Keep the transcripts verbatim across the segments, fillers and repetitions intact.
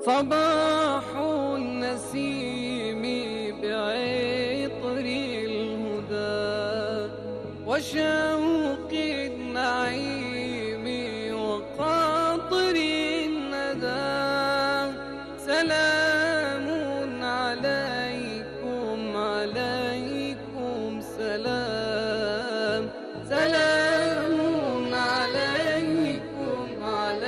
صباح النسيم بعطر الهدى وشوق النعيم وقطر الندى. سلام عليكم عليكم سلام، سلام عليكم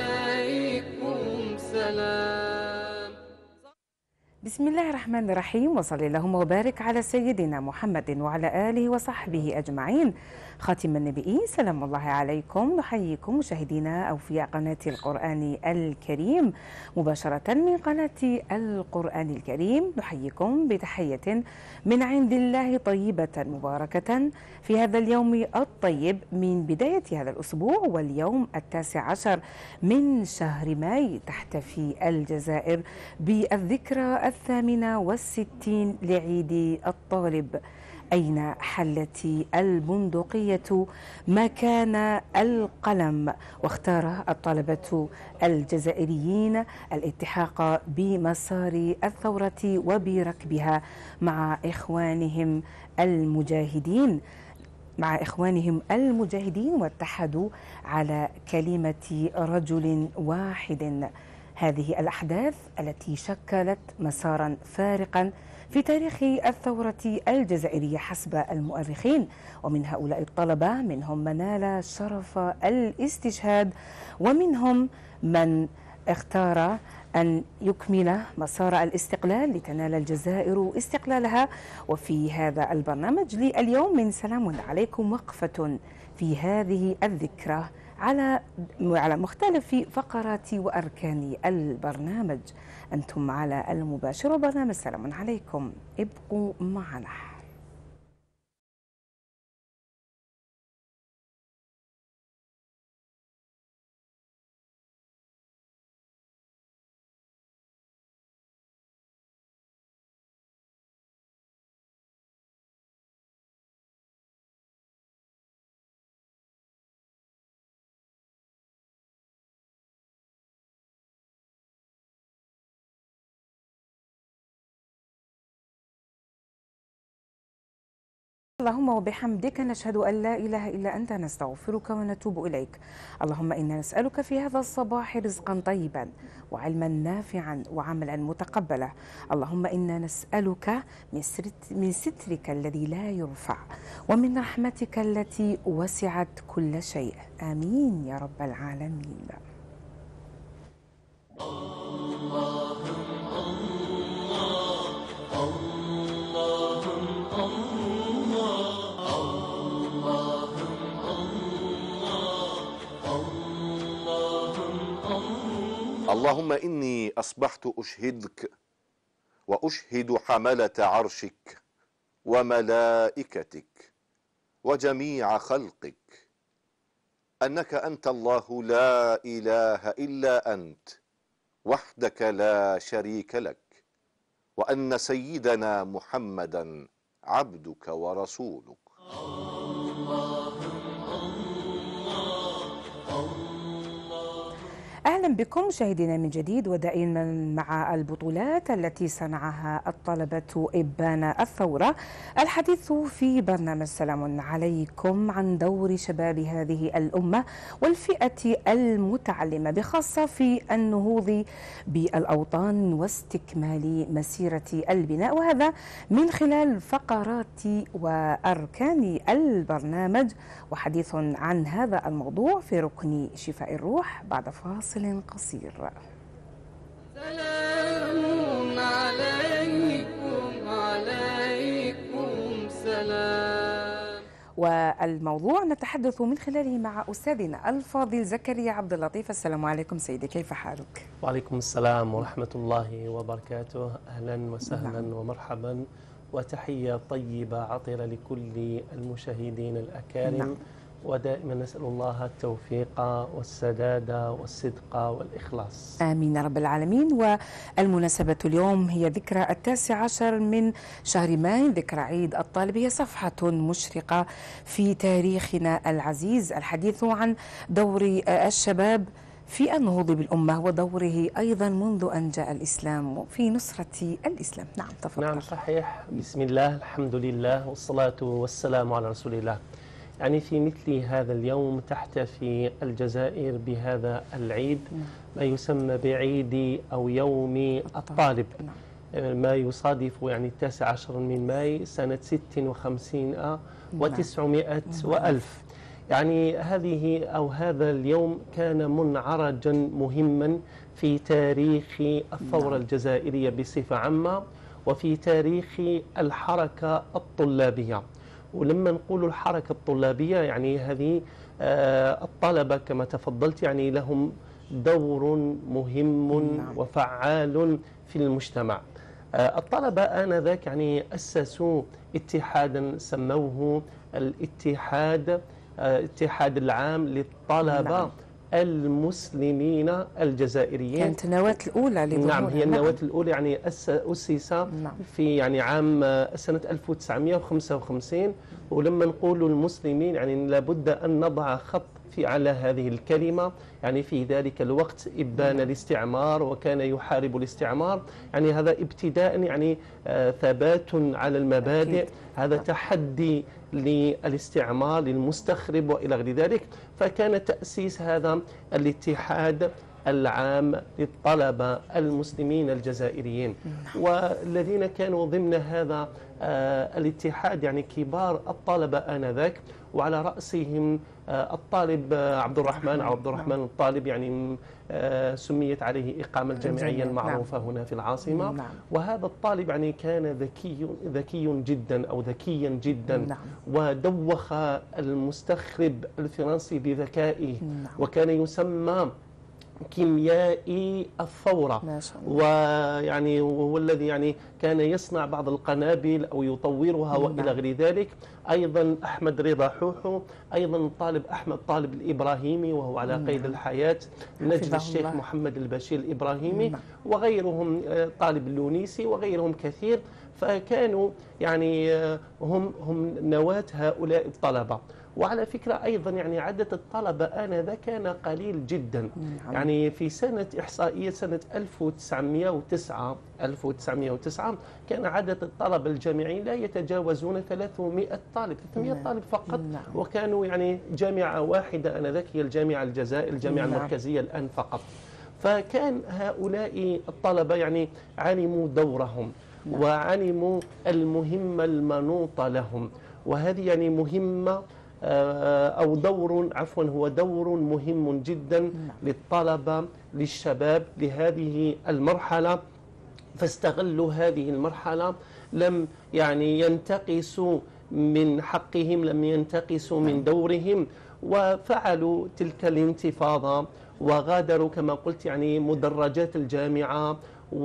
عليكم سلام. بسم الله الرحمن الرحيم، وصل اللهم وبارك على سيدنا محمد وعلى آله وصحبه أجمعين. خاتم النبيين، سلام الله عليكم. نحييكم مشاهدينا أوفياء قناة القرآن الكريم مباشرة من قناة القرآن الكريم. نحييكم بتحية من عند الله طيبة مباركة في هذا اليوم الطيب من بداية هذا الأسبوع، واليوم التاسع عشر من شهر ماي. تحتفي الجزائر بالذكرى الثامنة والستين لعيد الطالب. أين حلت البندقية مكان القلم؟ واختار الطلبة الجزائريين الالتحاق بمسار الثورة وبركبها مع إخوانهم المجاهدين مع إخوانهم المجاهدين واتحدوا على كلمة رجل واحد. هذه الأحداث التي شكلت مسارا فارقا في تاريخ الثورة الجزائرية حسب المؤرخين. ومن هؤلاء الطلبة منهم من نال شرف الاستشهاد، ومنهم من اختار أن يكمل مسار الاستقلال لتنال الجزائر استقلالها. وفي هذا البرنامج لليوم من سلام عليكم وقفة في هذه الذكرى على على مختلف فقرات وأركان البرنامج. أنتم على المباشر وبرنامج سلام عليكم، ابقوا معنا. اللهم وبحمدك نشهد أن لا إله إلا أنت، نستغفرك ونتوب إليك. اللهم إنا نسألك في هذا الصباح رزقا طيبا وعلما نافعا وعملا متقبلا. اللهم إنا نسألك من سترك الذي لا يرفع ومن رحمتك التي وسعت كل شيء. آمين يا رب العالمين. اللهم إني أصبحت أشهدك وأشهد حملة عرشك وملائكتك وجميع خلقك أنك أنت الله لا إله إلا أنت وحدك لا شريك لك، وأن سيدنا محمدا عبدك ورسولك. أهلا بكم مشاهدينا من جديد، ودائما مع البطولات التي صنعها الطلبة إبان الثورة. الحديث في برنامج سلام عليكم عن دور شباب هذه الأمة والفئة المتعلمة بخاصة في النهوض بالأوطان واستكمال مسيرة البناء، وهذا من خلال فقرات وأركان البرنامج. وحديث عن هذا الموضوع في ركن شفاء الروح بعد فاصل قصير. سلام عليكم عليكم سلام. والموضوع نتحدث من خلاله مع أستاذنا الفاضل زكريا عبد اللطيف. السلام عليكم سيدي، كيف حالك؟ وعليكم السلام ورحمة الله وبركاته. أهلا وسهلا نعم. ومرحبا، وتحية طيبة عطرة لكل المشاهدين الأكارم نعم. ودائما نسأل الله التوفيق والسداد والصدق والإخلاص. آمين يا رب العالمين. والمناسبة اليوم هي ذكرى التاسع عشر من شهر ماي، ذكرى عيد الطالب. هي صفحة مشرقة في تاريخنا العزيز. الحديث عن دور الشباب في النهوض بالأمة ودوره أيضا منذ أن جاء الإسلام في نصرة الإسلام. نعم تفضل. نعم صحيح. بسم الله، الحمد لله، والصلاة والسلام على رسول الله. يعني في مثل هذا اليوم تحتفي الجزائر بهذا العيد ما يسمى بعيد أو يوم الطالب، ما يصادف يعني التاسع عشر من ماي سنة ست وخمسين وتسعمائة وألف. يعني هذه أو هذا اليوم كان منعرجا مهما في تاريخ الثورة الجزائرية بصفة عامة وفي تاريخ الحركة الطلابية. ولما نقول الحركة الطلابية يعني هذه الطلبة كما تفضلت يعني لهم دور مهم وفعال في المجتمع. الطلبة آنذاك يعني أسسوا اتحادا سموه الاتحاد الاتحاد العام للطلبة نعم. المسلمين الجزائريين. كانت النواة الأولى لظهور. نعم هي النواة الأولى يعني أسس نعم. في يعني عام سنة ألف وتسعمائة وخمسة وخمسين. ولما نقول المسلمين يعني لابد أن نضع خط في على هذه الكلمة. يعني في ذلك الوقت إبان الاستعمار وكان يحارب الاستعمار، يعني هذا ابتداء يعني آه ثبات على المبادئ أكيد. هذا تحدي للاستعمار للمستخرب وإلى غير ذلك. فكان تأسيس هذا الاتحاد العام للطلبة المسلمين الجزائريين، والذين كانوا ضمن هذا آه الاتحاد يعني كبار الطلبة آنذاك، وعلى رأسهم آه الطالب آه عبد الرحمن أو عبد الرحمن الطالب، يعني آه سميت عليه إقامة جامعية المعروفة هنا في العاصمة. نعم. وهذا الطالب يعني كان ذكي ذكي جدا أو ذكيا جدا. نعم. ودوخ المستخرب الفرنسي بذكائه. نعم. وكان يسمى كيميائي الثورة. ما شاء الله. ويعني هو الذي يعني كان يصنع بعض القنابل أو يطورها وإلى غير ذلك. أيضا أحمد رضا حوحو، أيضا الطالب أحمد طالب الإبراهيمي وهو على قيد الحياة، نجل الشيخ الله. محمد البشير الإبراهيمي مم. وغيرهم، طالب اللونيسي وغيرهم كثير. فكانوا يعني هم هم نواة هؤلاء الطلبة. وعلى فكرة أيضا يعني عدد الطلبة آنذا كان قليل جدا. نعم. يعني في سنة إحصائية سنة ألف وتسعمائة وتسعة ألف وتسعمائة وتسعة كان عدد الطلبة الجامعيين لا يتجاوزون ثلاثمائة طالب ثلاثمائة نعم. طالب فقط. نعم. وكانوا يعني جامعة واحدة آنذاك هي الجامعة الجزائر الجامعة نعم. المركزية الآن فقط. فكان هؤلاء الطلبة يعني علموا دورهم نعم. وعلموا المهمة المنوطة لهم، وهذه يعني مهمة أو دور عفوا هو دور مهم جدا للطلبة للشباب لهذه المرحلة. فاستغلوا هذه المرحلة، لم يعني ينتقصوا من حقهم، لم ينتقصوا من دورهم، وفعلوا تلك الانتفاضة وغادروا كما قلت يعني مدرجات الجامعة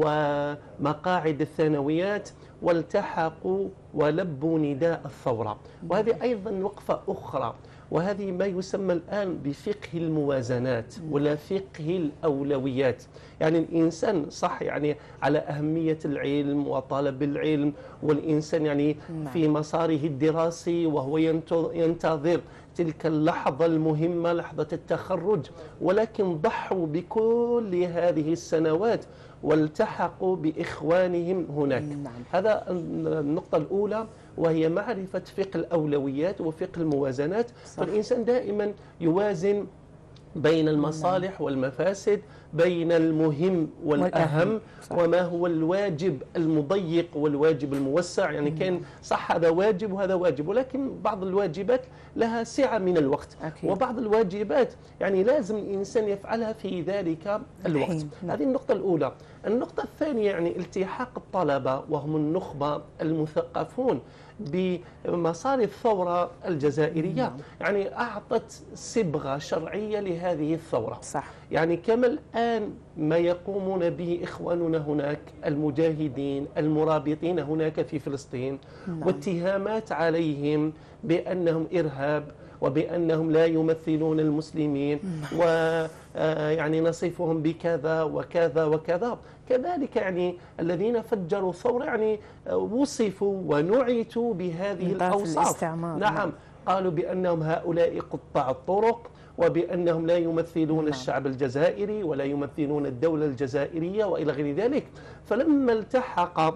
ومقاعد الثانويات والتحقوا ولبوا نداء الثورة. وهذه أيضا وقفة أخرى، وهذه ما يسمى الآن بفقه الموازنات ولا فقه الأولويات. يعني الإنسان صح يعني على أهمية العلم وطلب العلم، والإنسان يعني في مساره الدراسي وهو ينتظر تلك اللحظة المهمة لحظة التخرج، ولكن ضحوا بكل هذه السنوات والتحقوا بإخوانهم هناك. نعم. هذا النقطة الأولى، وهي معرفة فقه الأولويات وفقه الموازنات. صح. فالإنسان دائما يوازن بين المصالح والمفاسد، بين المهم والأهم، وما هو الواجب المضيق والواجب الموسع. يعني كان صح هذا واجب وهذا واجب، ولكن بعض الواجبات لها سعة من الوقت. أكيد. وبعض الواجبات يعني لازم الإنسان يفعلها في ذلك الوقت. هذه النقطة الأولى. النقطة الثانية يعني التحاق الطلبة وهم النخبة المثقفون بمسار الثورة الجزائرية. مم. يعني أعطت صبغة شرعية لهذه الثورة. صح. يعني كما الآن ما يقومون به إخواننا هناك المجاهدين المرابطين هناك في فلسطين. مم. واتهامات عليهم بأنهم إرهاب وبأنهم لا يمثلون المسلمين. مم. ويعني نصفهم بكذا وكذا وكذا. كذلك يعني الذين فجروا الثورة يعني وصفوا ونعتوا بهذه الأوصاف. نعم. نعم. قالوا بأنهم هؤلاء قطاع الطرق، وبأنهم لا يمثلون نعم. الشعب الجزائري ولا يمثلون الدولة الجزائرية وإلى غير ذلك. فلما التحق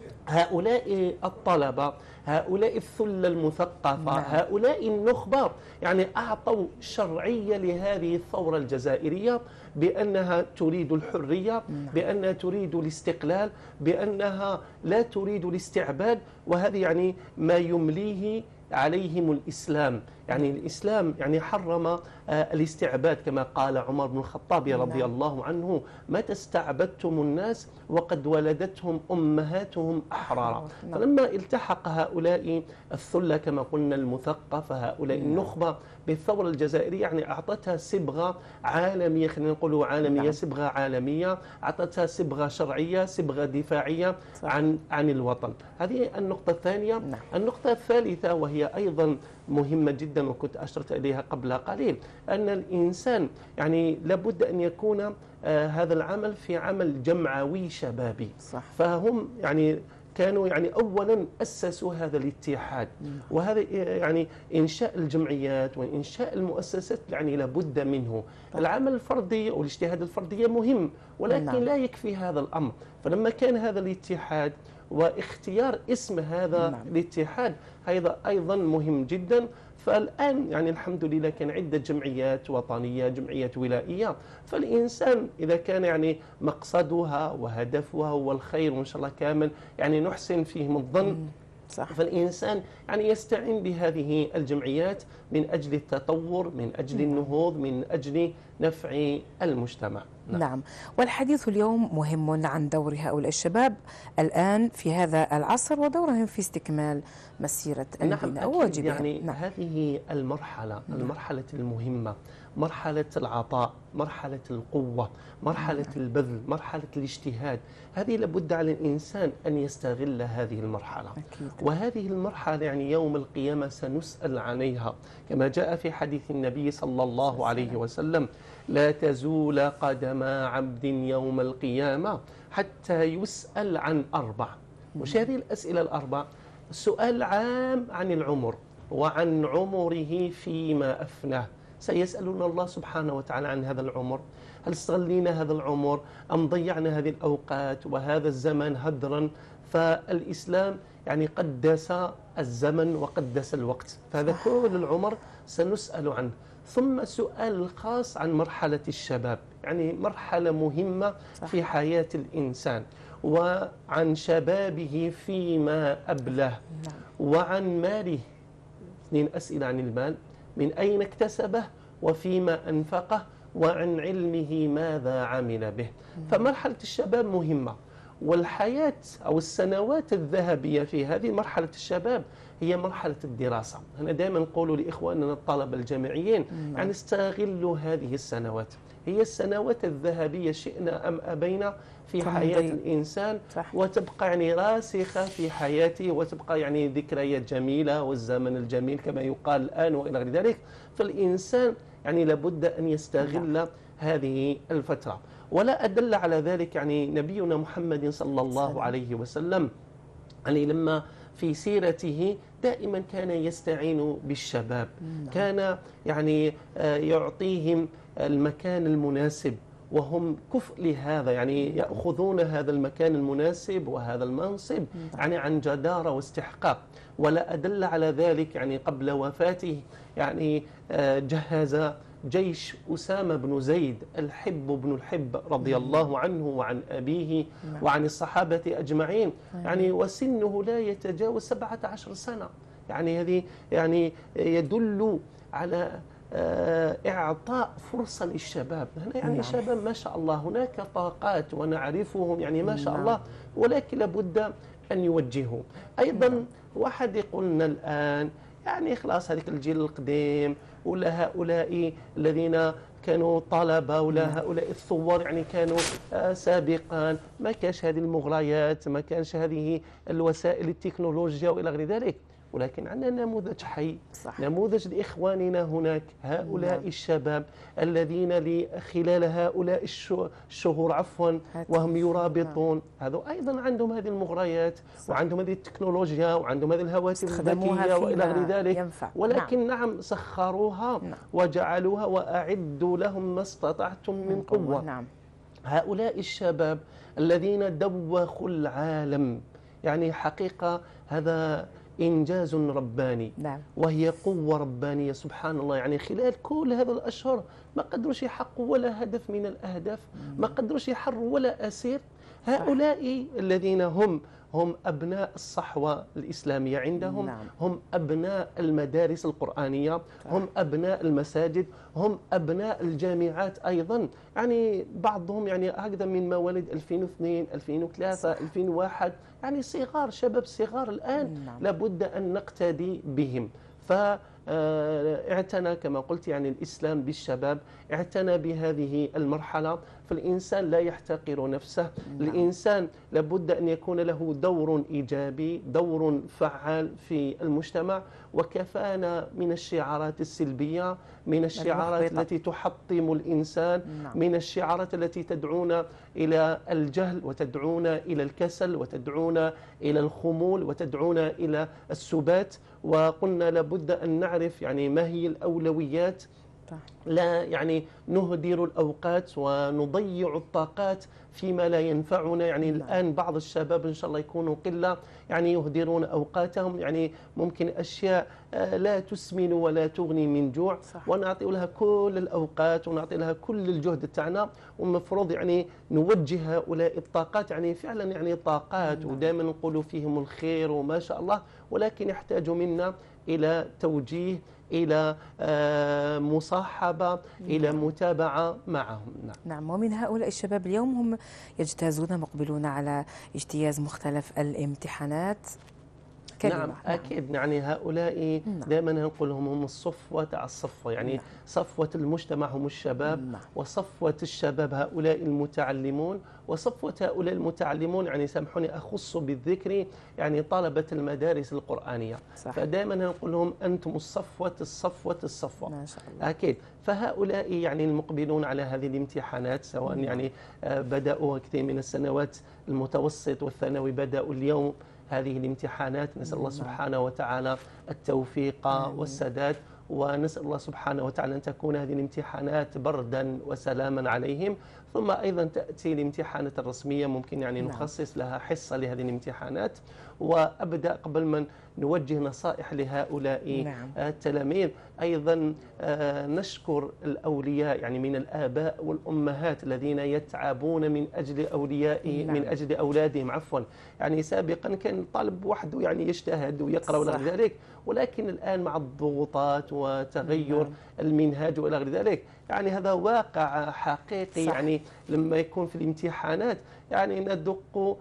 هؤلاء الطلبة، هؤلاء الثلة المثقفة، نعم. هؤلاء النخبة، يعني أعطوا شرعية لهذه الثورة الجزائرية بأنها تريد الحرية، بأنها تريد الاستقلال، بأنها لا تريد الاستعباد. وهذا يعني ما يمليه عليهم الإسلام. يعني الإسلام يعني حرم آه الاستعباد كما قال عمر بن الخطاب رضي نعم. الله عنه: متى استعبدتم الناس وقد ولدتهم أمهاتهم أحرارا. نعم. فلما التحق هؤلاء الثلة كما قلنا المثقفة، هؤلاء النخبة بالثورة الجزائرية، يعني أعطتها صبغة عالمية، خلينا نقول عالمية، نعم. صبغة عالمية، أعطتها صبغة شرعية، صبغة دفاعية صح. عن عن الوطن. هذه النقطة الثانية. نعم. النقطة الثالثة وهي أيضا مهمة جدا وكنت أشرت إليها قبل قليل، أن الإنسان يعني لابد أن يكون آه هذا العمل في عمل جمعوي شبابي. صح. فهم يعني كانوا يعني أولا أسسوا هذا الاتحاد، وهذا يعني إنشاء الجمعيات وإنشاء المؤسسات يعني لابد منه. العمل الفردي والاجتهاد الفردي مهم، ولكن نعم. لا يكفي هذا الأمر. فلما كان هذا الاتحاد واختيار اسم هذا نعم. الاتحاد هذا أيضا مهم جدا. فالآن يعني الحمد لله كان عدة جمعيات وطنية، جمعيات ولائية. فالإنسان إذا كان يعني مقصدها وهدفها هو الخير وإن شاء الله كامل، يعني نحسن فيهم الظن، صح. فالإنسان يعني يستعين بهذه الجمعيات من أجل التطور، من أجل النهوض، من أجل نفع المجتمع. نعم. نعم. والحديث اليوم مهم عن دور هؤلاء الشباب الآن في هذا العصر ودورهم في استكمال مسيرة البناء نعم وواجبهم. يعني نعم. هذه المرحلة، نعم. المرحلة المهمة، مرحلة العطاء، مرحلة القوة، مرحلة نعم. البذل، مرحلة الاجتهاد. هذه لابد على الإنسان أن يستغل هذه المرحلة. أكيد. وهذه المرحلة يعني يوم القيامة سنسأل عليها كما جاء في حديث النبي صلى الله عليه وسلم: لا تزول قدم عبد يوم القيامة حتى يسأل عن أربع. وش هذه الأسئلة الأربع؟ سؤال عام عن العمر وعن عمره فيما أفناه. سيسألنا الله سبحانه وتعالى عن هذا العمر. هل استغلينا هذا العمر أم ضيعنا هذه الأوقات وهذا الزمن هدرا؟ فالإسلام يعني قدس الزمن وقدس الوقت، فهذا كل العمر سنسأل عنه. ثم سؤال خاص عن مرحلة الشباب، يعني مرحلة مهمة في حياة الإنسان، وعن شبابه فيما أبله، وعن ماله. اثنين أسئلة عن المال: من أين اكتسبه وفيما أنفقه، وعن علمه ماذا عمل به. فمرحلة الشباب مهمة، والحياة أو السنوات الذهبية في هذه مرحلة الشباب هي مرحلة الدراسة. أنا دائما نقول لإخواننا الطلبة الجامعيين يعني استغلوا هذه السنوات، هي السنوات الذهبية شئنا أم أبينا في حياة الإنسان، صح. وتبقى يعني راسخة في حياته، وتبقى يعني ذكريات جميلة والزمن الجميل كما يقال الآن وإلى غير ذلك. فالإنسان يعني لابد أن يستغل هذه الفترة. ولا أدل على ذلك يعني نبينا محمد صلى الله عليه وسلم، يعني لما في سيرته دائما كان يستعين بالشباب، كان يعني يعطيهم المكان المناسب، وهم كفء لهذا، يعني يأخذون هذا المكان المناسب وهذا المنصب يعني عن جدارة واستحقاق. ولا أدل على ذلك يعني قبل وفاته يعني جهز جيش أسامة بن زيد الحب بن الحب رضي الله عنه وعن أبيه وعن الصحابة أجمعين، يعني وسنه لا يتجاوز سبعة عشر سنة. يعني هذه يعني يدل على إعطاء فرصة للشباب. هنا يعني شباب ما شاء الله هناك طاقات ونعرفهم يعني ما شاء الله، ولكن لابد أن يوجهوا. أيضا واحد يقولنا الآن يعني خلاص هذيك الجيل القديم ولا هؤلاء الذين كانوا طلبة ولا هؤلاء الثوار يعني كانوا آه سابقا ما كانش هذه المغريات، ما كانش هذه الوسائل التكنولوجيا وإلى غير ذلك. ولكن عندنا نموذج حي، صح. نموذج لإخواننا هناك هؤلاء نعم. الشباب الذين ل- خلال هؤلاء الش- الشهور عفوا هاتف. وهم يرابطون، هذا أيضا عندهم هذه المغريات صح. وعندهم هذه التكنولوجيا وعندهم هذه الهواتف استخدموها الذكية وإلى فيما غير ذلك، ينفع. ولكن نعم, نعم سخروها نعم. وجعلوها وأعدوا لهم ما استطعتم من قوة. نعم. هؤلاء الشباب الذين دوخوا العالم، يعني حقيقة هذا إنجاز رباني، نعم. وهي قوة ربانية سبحان الله. يعني خلال كل هذا الأشهر ما قدروش يحققوا ولا هدف من الأهداف، ما قدروش يحروا ولا أسير. هؤلاء الذين هم هم أبناء الصحوة الإسلامية عندهم، نعم. هم أبناء المدارس القرآنية، هم أبناء المساجد، هم أبناء الجامعات أيضا. يعني بعضهم يعني هكذا من مواليد ألفين واثنين ألفين وثلاثة ألفين وواحد، يعني صغار، شباب صغار الآن. نعم. لابد أن نقتدي بهم. ف اعتنى كما قلت يعني الإسلام بالشباب، اعتنى بهذه المرحلة. فالإنسان لا يحتقر نفسه، نعم. الإنسان لابد أن يكون له دور إيجابي، دور فعال في المجتمع. وكفانا من الشعارات السلبية، من الشعارات المحبطة. التي تحطم الإنسان، نعم. من الشعارات التي تدعونا إلى الجهل وتدعونا إلى الكسل وتدعونا إلى الخمول وتدعونا إلى السبات. وقلنا لابد أن نعرف يعني ما هي الأولويات، لا يعني نهدر الأوقات ونضيع الطاقات فيما لا ينفعنا. يعني نعم. الآن بعض الشباب إن شاء الله يكونوا قلة يعني يهدرون أوقاتهم، يعني ممكن أشياء لا تسمن ولا تغني من جوع، صح. ونعطي لها كل الأوقات ونعطي لها كل الجهد تاعنا. والمفروض يعني نوجه هؤلاء الطاقات، يعني فعلا يعني طاقات، نعم. ودائما نقول فيهم الخير وما شاء الله، ولكن يحتاجوا منا إلى توجيه، إلى مصاحبة، إلى متابعة معهم. نعم. نعم. ومن هؤلاء الشباب اليوم هم يجتازون، مقبلون على اجتياز مختلف الامتحانات. كلمة. نعم أكيد. يعني هؤلاء نعم. دائما نقول لهم هم الصفوة تاع الصفوة، يعني نعم. صفوة المجتمع هم الشباب. نعم. وصفوة الشباب هؤلاء المتعلمون، وصفوة هؤلاء المتعلمون يعني سامحوني أخص بالذكر يعني طلبة المدارس القرآنية. صح. فدائما نقول لهم أنتم الصفوة الصفوة الصفوة. ما شاء الله. أكيد. فهؤلاء يعني المقبلون على هذه الامتحانات، سواء نعم. يعني بدأوا كثير من السنوات، المتوسط والثانوي بدأوا اليوم هذه الامتحانات. نسأل الله سبحانه وتعالى التوفيق والسداد، ونسأل الله سبحانه وتعالى أن تكون هذه الامتحانات بردا وسلاما عليهم. ثم أيضا تأتي الامتحانات الرسمية، ممكن يعني نعم. نخصص لها حصة لهذه الامتحانات. وأبدأ قبل ما نوجه نصائح لهؤلاء نعم. التلاميذ أيضا نشكر الأولياء، يعني من الآباء والأمهات الذين يتعبون من أجل أوليائهم، نعم. من أجل أولادهم عفوا. يعني سابقا كان الطالب وحده يعني يجتهد ويقرأ ولا غير ذلك، ولكن الآن مع الضغوطات وتغير نعم. المنهاج وإلى غير ذلك، يعني هذا واقع حقيقي. صح. يعني لما يكون في الامتحانات يعني ندق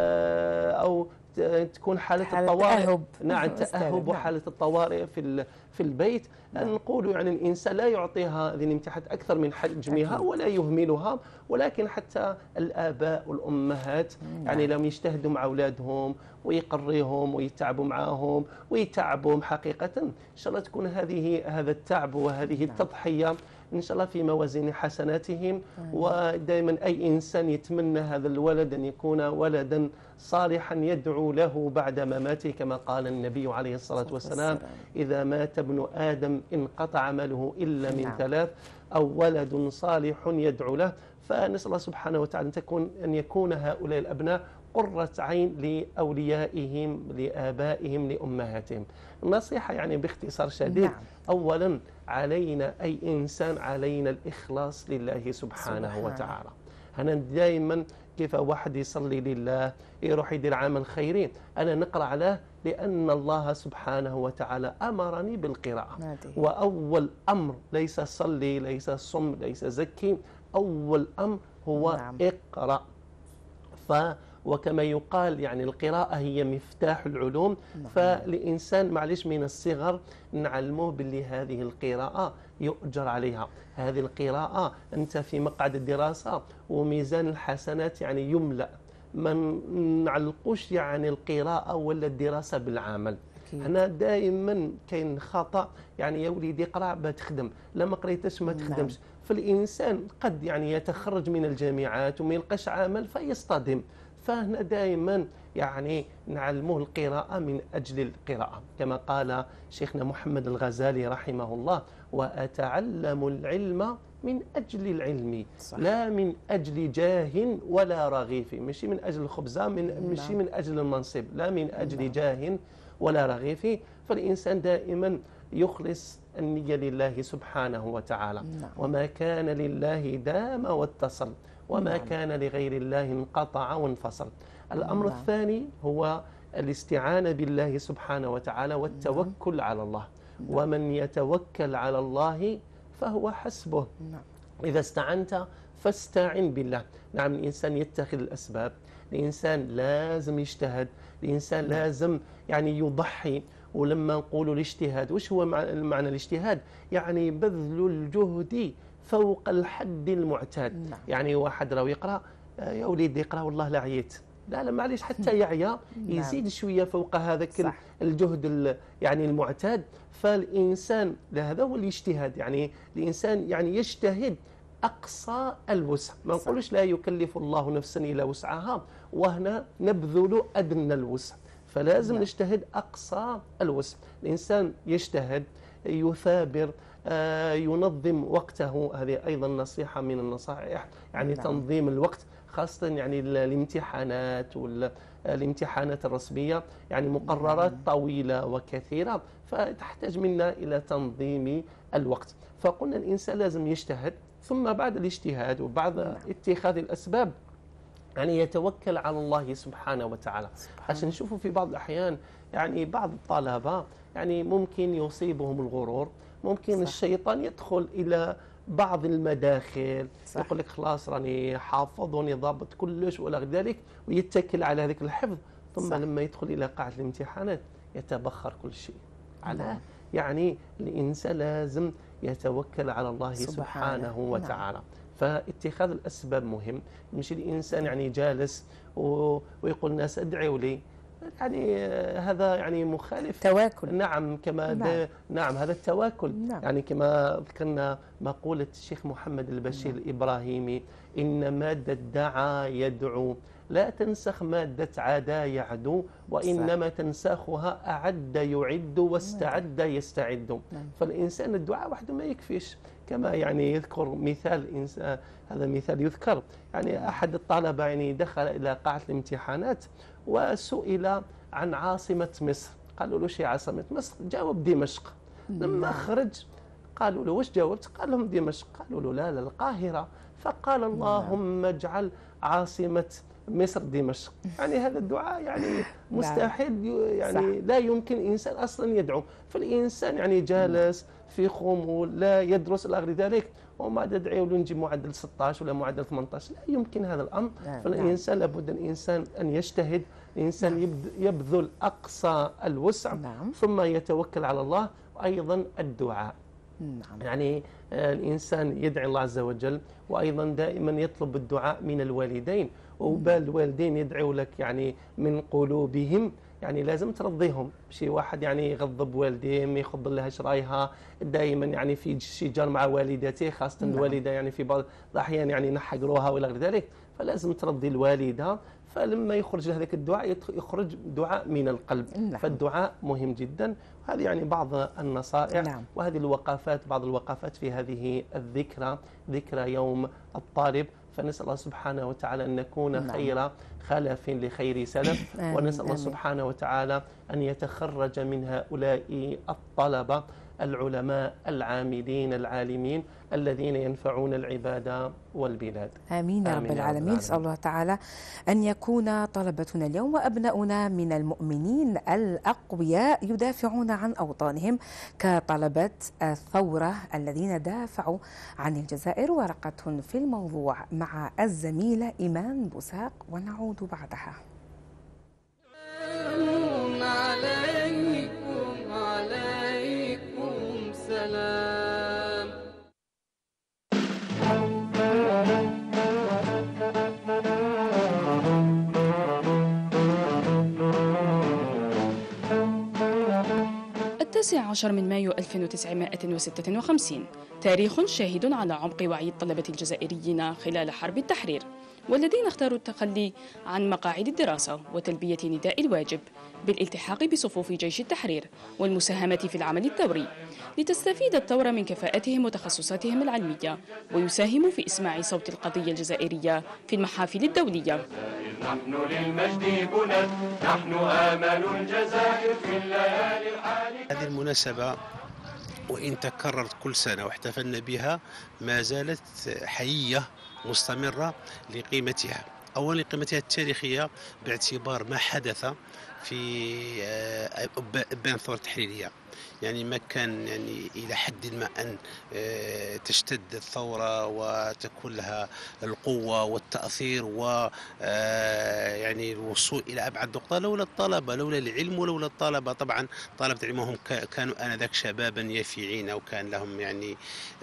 أو تكون حالة, حالة الطوارئ تأهب. نعم تأهب وحالة الطوارئ في في البيت. نعم. نقول يعني الإنسان لا يعطيها هذه الامتحانات أكثر من حجمها ولا يهملها، ولكن حتى الآباء والأمهات نعم. يعني لم يجتهدوا مع أولادهم ويقريهم ويتعبوا معهم ويتعبوا حقيقة، إن شاء الله تكون هذه هذا التعب وهذه نعم. التضحية إن شاء الله في موازين حسناتهم. ودائما أي إنسان يتمنى هذا الولد أن يكون ولدا صالحا يدعو له بعد مماته، كما قال النبي عليه الصلاة والسلام: إذا مات ابن آدم انقطع عمله إلا من نعم. ثلاث، أو ولد صالح يدعو له. فنسأل الله سبحانه وتعالى أن تكون أن يكون هؤلاء الأبناء قرة عين لأوليائهم، لآبائهم، لأمهاتهم. النصيحة يعني باختصار شديد: نعم. أولا علينا أي إنسان علينا الإخلاص لله سبحانه سبحانه. وتعالى. أنا دائما كيف واحد يصلي لله يروح يدير عمل خيري، أنا نقرأ عليه لأن الله سبحانه وتعالى أمرني بالقراءة. نادي. وأول أمر ليس صلي، ليس صم، ليس زكي، أول أمر هو نعم. اقرأ. ف وكما يقال يعني القراءة هي مفتاح العلوم. نعم. فالإنسان معلش من الصغر نعلمه باللي هذه القراءة يؤجر عليها، هذه القراءة أنت في مقعد الدراسة وميزان الحسنات يعني يملأ. ما نعلقوش يعني القراءة ولا الدراسة بالعمل. أكيد. هنا دائما كاين خطأ، يعني يا وليدي اقرا باش تخدم، لا ما قريتش ما تخدمش. نعم. فالإنسان قد يعني يتخرج من الجامعات وما يلقاش عمل فيصطدم. فهنا دائما يعني نعلمه القراءة من أجل القراءة، كما قال شيخنا محمد الغزالي رحمه الله: وأتعلم العلم من أجل العلم، صح. لا من أجل جاه ولا رغيف. ماشي من أجل الخبزة، من ماشي نعم. من أجل المنصب، لا من أجل نعم. جاه ولا رغيف. فالإنسان دائما يخلص النية لله سبحانه وتعالى. نعم. وما كان لله دام واتصل، وما نعم. كان لغير الله انقطع وانفصل. الأمر نعم. الثاني هو الاستعانة بالله سبحانه وتعالى والتوكل على الله. ومن يتوكل على الله فهو حسبه. نعم. إذا استعنت فاستعن بالله. نعم، الإنسان يتخذ الأسباب، الإنسان لازم يجتهد، الإنسان لازم يعني يضحي. ولما نقول الاجتهاد، وش هو معنى الاجتهاد؟ يعني بذل الجهد فوق الحد المعتاد. نعم. يعني واحد راهو يقرأ، يا وليدي اقرأ والله لا عييت، لا لا معليش حتى يعيا يزيد شوية فوق هذاك صح. الجهد يعني المعتاد. فالإنسان هذا هو الاجتهاد، يعني الإنسان يعني يجتهد أقصى الوسع. ما نقولش لا يكلف الله نفسا إلا وسعها، وهنا نبذل أدنى الوسع. فلازم نجتهد أقصى الوسع. الإنسان يجتهد، يثابر، آه ينظم وقته. هذه أيضا نصيحة من النصائح، يعني نعم. تنظيم الوقت، خاصة يعني الامتحانات والامتحانات الرسمية، يعني مقررات طويلة وكثيرة، فتحتاج منا إلى تنظيم الوقت. فقلنا الإنسان لازم يجتهد، ثم بعد الاجتهاد وبعد اتخاذ الأسباب يعني يتوكل على الله سبحانه وتعالى. عشان نشوفوا في بعض الأحيان يعني بعض الطلبة يعني ممكن يصيبهم الغرور، ممكن صح. الشيطان يدخل إلى بعض المداخل، صح. يقول لك خلاص راني حافظ وراني ضابط كلش ولا غير ذلك، ويتكل على هذاك الحفظ، ثم صح. لما يدخل إلى قاعة الامتحانات يتبخر كل شيء. على يعني الإنسان لازم يتوكل على الله سبحانه, سبحانه وتعالى. نعم. فاتخاذ الأسباب مهم. مش الإنسان يعني جالس ويقول الناس ادعوا لي، يعني هذا يعني مخالف تواكل. نعم كما نعم. نعم هذا التواكل. نعم. يعني كما ذكرنا مقولة الشيخ محمد البشير نعم. الإبراهيمي: إن مادة دعا يدعو لا تنسخ مادة عدا يعدو، وإنما صح. تنسخها أعد يعد واستعد يستعد. نعم. فالإنسان الدعاء وحده ما يكفيش، كما يعني يذكر مثال إنسان، هذا مثال يذكر، يعني أحد الطلبة يعني دخل إلى قاعة الامتحانات وسئل عن عاصمة مصر، قالوا له شي عاصمة مصر؟ جاوب دمشق. لما خرج قالوا له وش جاوبت؟ قال لهم دمشق. قالوا له لا لا القاهرة. فقال اللهم اجعل عاصمة مصر دمشق. يعني هذا الدعاء يعني مستحيل، يعني لا يمكن إنسان أصلا يدعو. فالإنسان يعني جالس في خمول لا يدرس إلى غير ذلك، وما تدعي له نجيب معدل ستة عشر ولا معدل ثمانية عشر، لا يمكن هذا الأمر. فالإنسان لابد الإنسان أن يجتهد، الإنسان يبذل أقصى الوسع، ثم يتوكل على الله. وأيضا الدعاء، نعم. يعني الإنسان يدعي الله عز وجل، وأيضا دائما يطلب الدعاء من الوالدين. وبال الوالدين يدعوا لك يعني من قلوبهم، يعني لازم ترضيهم. شي واحد يعني يغضب والديه، ما ياخذ لها شرايها، دائما يعني في شجار مع والدته، خاصة نعم. الوالدة يعني في بعض الأحيان يعني نحقروها ولا غير ذلك، فلازم ترضي الوالدة. فلما يخرج هذاك الدعاء يخرج دعاء من القلب. نعم. فالدعاء مهم جدا. هذه يعني بعض النصائح. نعم. وهذه الوقفات، بعض الوقفات في هذه الذكرى، ذكرى يوم الطالب. فنسأل الله سبحانه وتعالى أن نكون نعم. خير خلف لخير سلف. ونسأل الله سبحانه وتعالى أن يتخرج من هؤلاء الطلبة العلماء العاملين العالمين الذين ينفعون العباد والبلاد. آمين يا رب العالمين. نسأل الله تعالى أن يكون طلبتنا اليوم وأبناؤنا من المؤمنين الأقوياء يدافعون عن أوطانهم كطلبة الثورة الذين دافعوا عن الجزائر. ورقة في الموضوع مع الزميلة إيمان بوساق، ونعود بعدها. عليكم عليكم سلام. التاسع عشر من مايو ألف وتسعمائة وستة وخمسين، تاريخ شاهد على عمق وعي الطلبة الجزائريين خلال حرب التحرير، والذين اختاروا التخلي عن مقاعد الدراسة وتلبية نداء الواجب بالالتحاق بصفوف جيش التحرير والمساهمة في العمل الثوري، لتستفيد الثورة من كفاءتهم وتخصصاتهم العلمية ويساهموا في إسماع صوت القضية الجزائرية في المحافل الدولية. نحن للمجد بنى، نحن آمل الجزائر في الليالي الحالية. هذه المناسبة وإن تكررت كل سنة واحتفلنا بها ما زالت حية مستمرة لقيمتها. أولا لقيمتها التاريخية باعتبار ما حدث في إبان الثورة التحريرية، يعني ما كان يعني إلى حد ما أن تشتد الثورة وتكون لها القوة والتأثير و يعني الوصول إلى أبعد نقطة لولا الطلبة، لولا العلم ولولا الطلبة. طبعا طلبة العلم هم كانوا آنذاك شبابا يافعين، وكان لهم يعني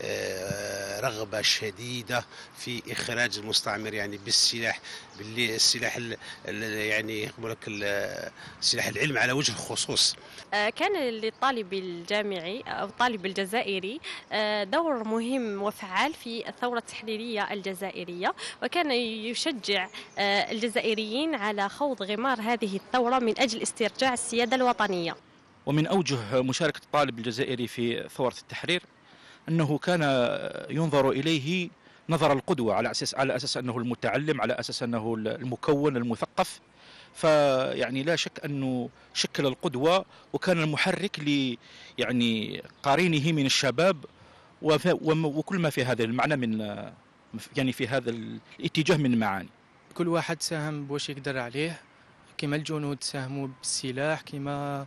رغبة شديدة في إخراج المستعمر يعني بالسلاح بالسلاح يعني يقول لك سلاح العلم على وجه الخصوص. كان للطالب الجامعي أو الطالب الجزائري دور مهم وفعال في الثورة التحريرية الجزائرية، وكان يشجع الجزائريين على خوض غمار هذه الثورة من أجل استرجاع السيادة الوطنية. ومن أوجه مشاركة الطالب الجزائري في ثورة التحرير أنه كان ينظر إليه نظر القدوة، على أساس على أساس أنه المتعلم، على أساس أنه المكون المثقف. فيعني لا شك أنه شكل القدوة وكان المحرك ل يعني قارينه من الشباب وكل ما في هذا المعنى من يعني في هذا الاتجاه من المعاني. كل واحد ساهم بواش يقدر عليه، كما الجنود ساهموا بالسلاح، كما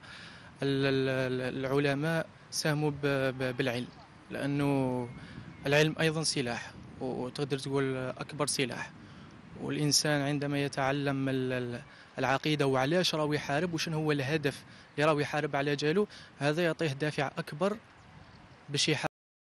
العلماء ساهموا بالعلم، لأنه العلم أيضا سلاح، وتقدر تقول أكبر سلاح. والإنسان عندما يتعلم العقيدة وعلاش راهو يحارب وشنو هو الهدف اللي راهو يحارب على جاله، هذا يعطيه دافع أكبر باش يحارب.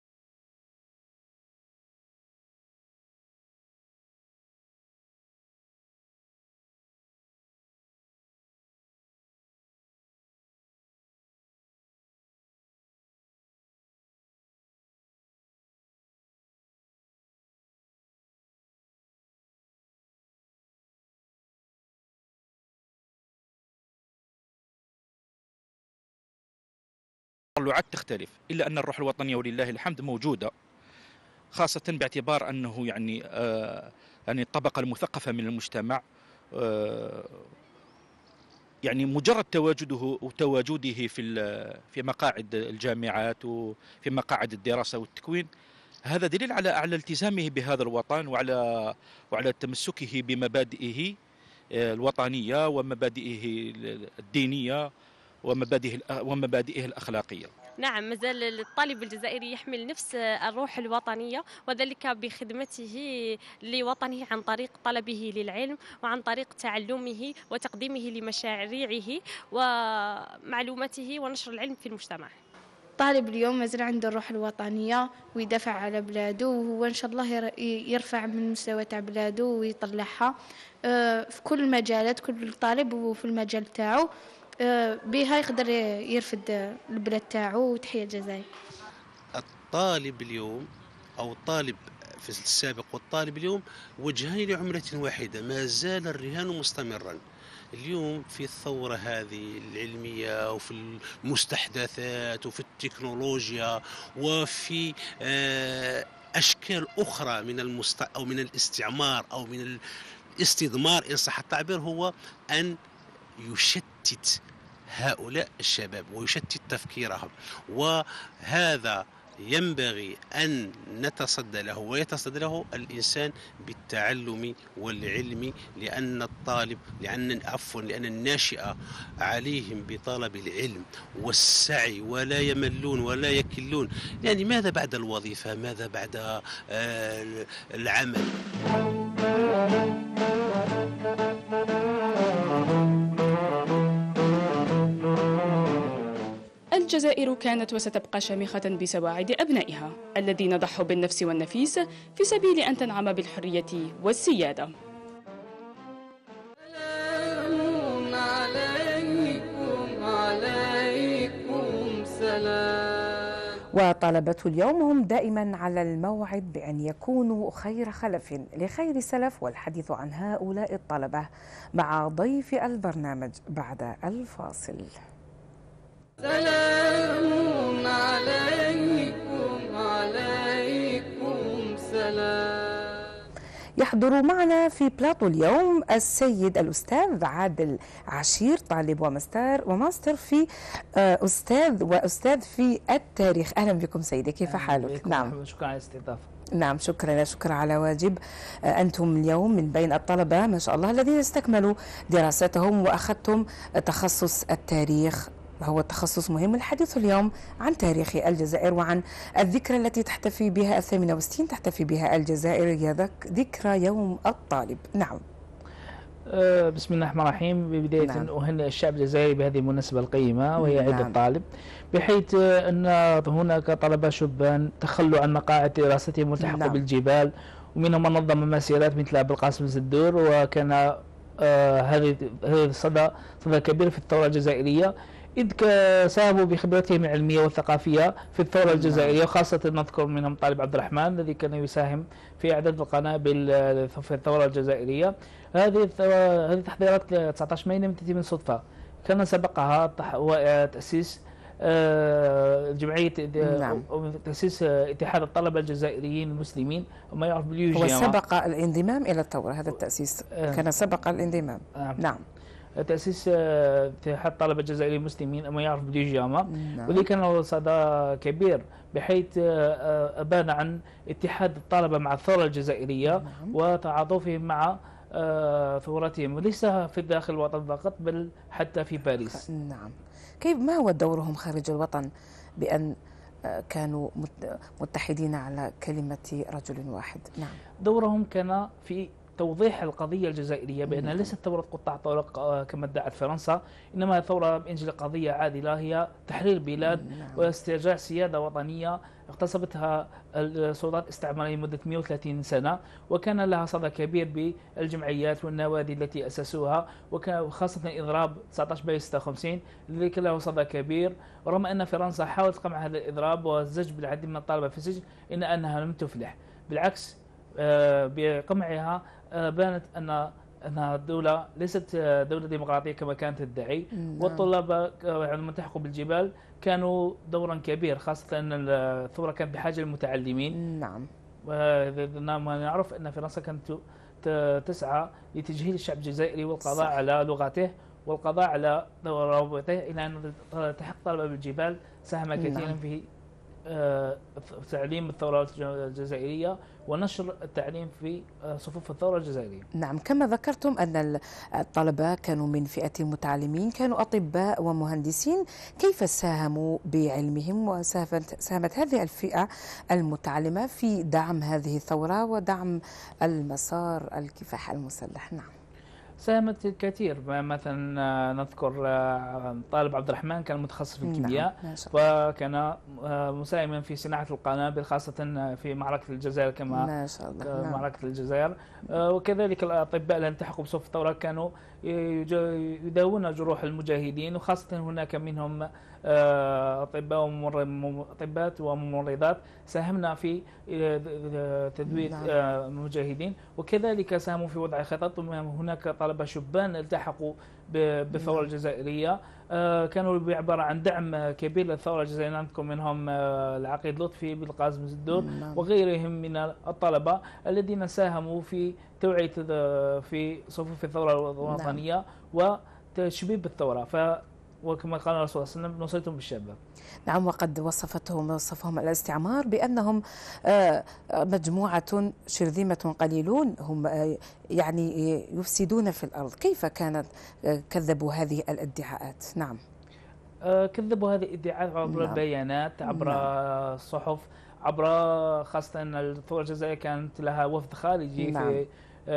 التطلعات تختلف، إلا أن الروح الوطنية ولله الحمد موجودة، خاصة باعتبار أنه يعني آه يعني الطبقة المثقفة من المجتمع آه يعني مجرد تواجده وتواجده في في مقاعد الجامعات وفي مقاعد الدراسة والتكوين، هذا دليل على على التزامه بهذا الوطن وعلى وعلى تمسكه بمبادئه الوطنية ومبادئه الدينية ومبادئه ومبادئه الأخلاقية. نعم، مازال الطالب الجزائري يحمل نفس الروح الوطنية، وذلك بخدمته لوطنه عن طريق طلبه للعلم وعن طريق تعلمه وتقديمه لمشاريعه ومعلوماته ونشر العلم في المجتمع. طالب اليوم مازال عنده الروح الوطنية ويدافع على بلاده، وهو إن شاء الله يرفع من مستوى تاع بلاده ويطلعها في كل المجالات، كل طالب وفي المجال تاعو بها يقدر يرفد البلاد تاعو. وتحية الجزائر. الطالب اليوم أو الطالب في السابق والطالب اليوم وجهين لعملة واحدة، ما زال الرهان مستمرا. اليوم في الثورة هذه العلمية وفي المستحدثات وفي التكنولوجيا وفي أشكال أخرى من المست أو من الاستعمار أو من الاستثمار إن صح التعبير، هو أن يشتت هؤلاء الشباب ويشتت تفكيرهم، وهذا ينبغي أن نتصدى له ويتصدى له الإنسان بالتعلم والعلم، لأن الطالب لأن عفوا لأن الناشئة عليهم بطلب العلم والسعي، ولا يملون ولا يكلون. يعني ماذا بعد الوظيفة؟ ماذا بعد العمل؟ الجزائر كانت وستبقى شامخة بسواعد أبنائها الذين ضحوا بالنفس والنفيس في سبيل أن تنعم بالحرية والسيادة. سلام عليكم عليكم سلام. وطلبة اليوم هم دائما على الموعد بأن يكونوا خير خلف لخير سلف، والحديث عن هؤلاء الطلبة مع ضيف البرنامج بعد الفاصل. سلام عليكم عليكم سلام. يحضر معنا في بلاطو اليوم السيد الأستاذ عادل عشير، طالب وماستر وماستر في أستاذ وأستاذ في التاريخ. أهلا بكم سيدي، كيف حالك؟ نعم، شكرا على الاستضافة. نعم، شكرا شكرا على واجب. أنتم اليوم من بين الطلبة ما شاء الله الذين استكملوا دراستهم وأخذتم تخصص التاريخ، هو تخصص مهم. الحديث اليوم عن تاريخ الجزائر وعن الذكرى التي تحتفي بها الثامنة وستين تحتفي بها الجزائر، هي ذكرى يوم الطالب. نعم. أه بسم الله الرحمن الرحيم. ببداية نعم. أهنئ الشعب الجزائري بهذه المناسبة القيمة وهي عيد نعم. الطالب، بحيث أن هناك طلبة شبان تخلوا عن مقاعد دراستهم والتحقوا نعم. بالجبال، ومنهم من نظم مسيرات مثل أبو القاسم الزدور، وكان أه هذه هذه الصدى صدى كبير في الثورة الجزائرية، إذ ساهموا بخبرتهم العلمية والثقافية في الثورة الجزائرية، وخاصة نذكر منهم طالب عبد الرحمن الذي كان يساهم في إعداد القنابل في الثورة الجزائرية. هذه هذه التحضيرات تسعة عشر مايو لم تتم من صدفة، كان سبقها تأسيس جمعية نعم. تأسيس اتحاد الطلبة الجزائريين المسلمين وما يعرف باليوجيما. هو سبق الانضمام إلى الثورة، هذا التأسيس كان سبق الانضمام. نعم, نعم. تأسيس اتحاد طلبة الجزائريين المسلمين ما يعرف باليوجيما، نعم. واللي كان له صدى كبير بحيث أبان عن اتحاد الطلبة مع الثورة الجزائرية نعم. وتعاطفهم مع ثورتهم، وليس في داخل الوطن فقط بل حتى في باريس. نعم. كيف ما هو دورهم خارج الوطن بأن كانوا متحدين على كلمة رجل واحد؟ نعم. دورهم كان في توضيح القضية الجزائرية بأن ليست ثورة قطاع طرق كما ادعت فرنسا، إنما ثورة من أجل قضية عادلة هي تحرير بلاد واسترجاع سيادة وطنية اغتصبتها السلطات الاستعمارية لمدة مئة وثلاثين سنة، وكان لها صدى كبير بالجمعيات والنوادي التي أسسوها، وخاصة إضراب تسعة عشر مايو ستة وخمسين الذي كان له صدى كبير، ورغم أن فرنسا حاولت قمع هذا الإضراب والزج بالعديد من الطلبة في السجن إلا أنها لم تفلح، بالعكس بقمعها بانت أن أنها الدولة ليست دولة ديمقراطية كما كانت تدعي، والطلاب عندما التحقوا بالجبال كانوا دورا كبير، خاصة أن الثورة كانت بحاجة للمتعلمين. نعم. ونعرف أن فرنسا كانت تسعى لتجهيل الشعب الجزائري والقضاء صح. على لغته والقضاء على روابطه، إلى أن تحق طلبة بالجبال ساهم كثيرا نعم. في تعليم الثورة الجزائرية ونشر التعليم في صفوف الثورة الجزائرية. نعم، كما ذكرتم أن الطلبة كانوا من فئة المتعلمين، كانوا أطباء ومهندسين، كيف ساهموا بعلمهم وساهمت هذه الفئة المتعلمة في دعم هذه الثورة ودعم المسار الكفاح المسلح؟ نعم. ساهمت الكثير، مثلا نذكر طالب عبد الرحمن كان متخصص في الكيمياء نعم. وكان مساهما في صناعة القنابل خاصة في معركة الجزائر كما ما شاء الله. نعم. معركة الجزائر، وكذلك الأطباء الذين التحقوا بصف الثورة كانوا يداوون جروح المجاهدين، وخاصة هناك منهم أطباء ومطبات وممرضات ساهمنا في تدوير نعم. المجاهدين، وكذلك ساهموا في وضع خطط. هناك طلبة شبان التحقوا بالثورة نعم. الجزائرية، كانوا عبارة عن دعم كبير للثورة الجزائرية، نذكر منهم العقيد لطفي بالقاسم الزدور نعم. وغيرهم من الطلبة الذين ساهموا في توعية في صفوف الثورة الوطنية نعم. وتشبيب الثورة، ف وكما قال الرسول صلى الله عليه وسلم نصرتهم بالشباب. نعم، وقد وصفتهم وصفهم الاستعمار بأنهم مجموعة شرذمة قليلون هم يعني يفسدون في الأرض. كيف كانت كذبوا هذه الادعاءات؟ نعم. كذبوا هذه الادعاءات عبر نعم. البيانات، عبر نعم. الصحف، عبر خاصة أن الثورة الجزائرية كانت لها وفد خارجي نعم. في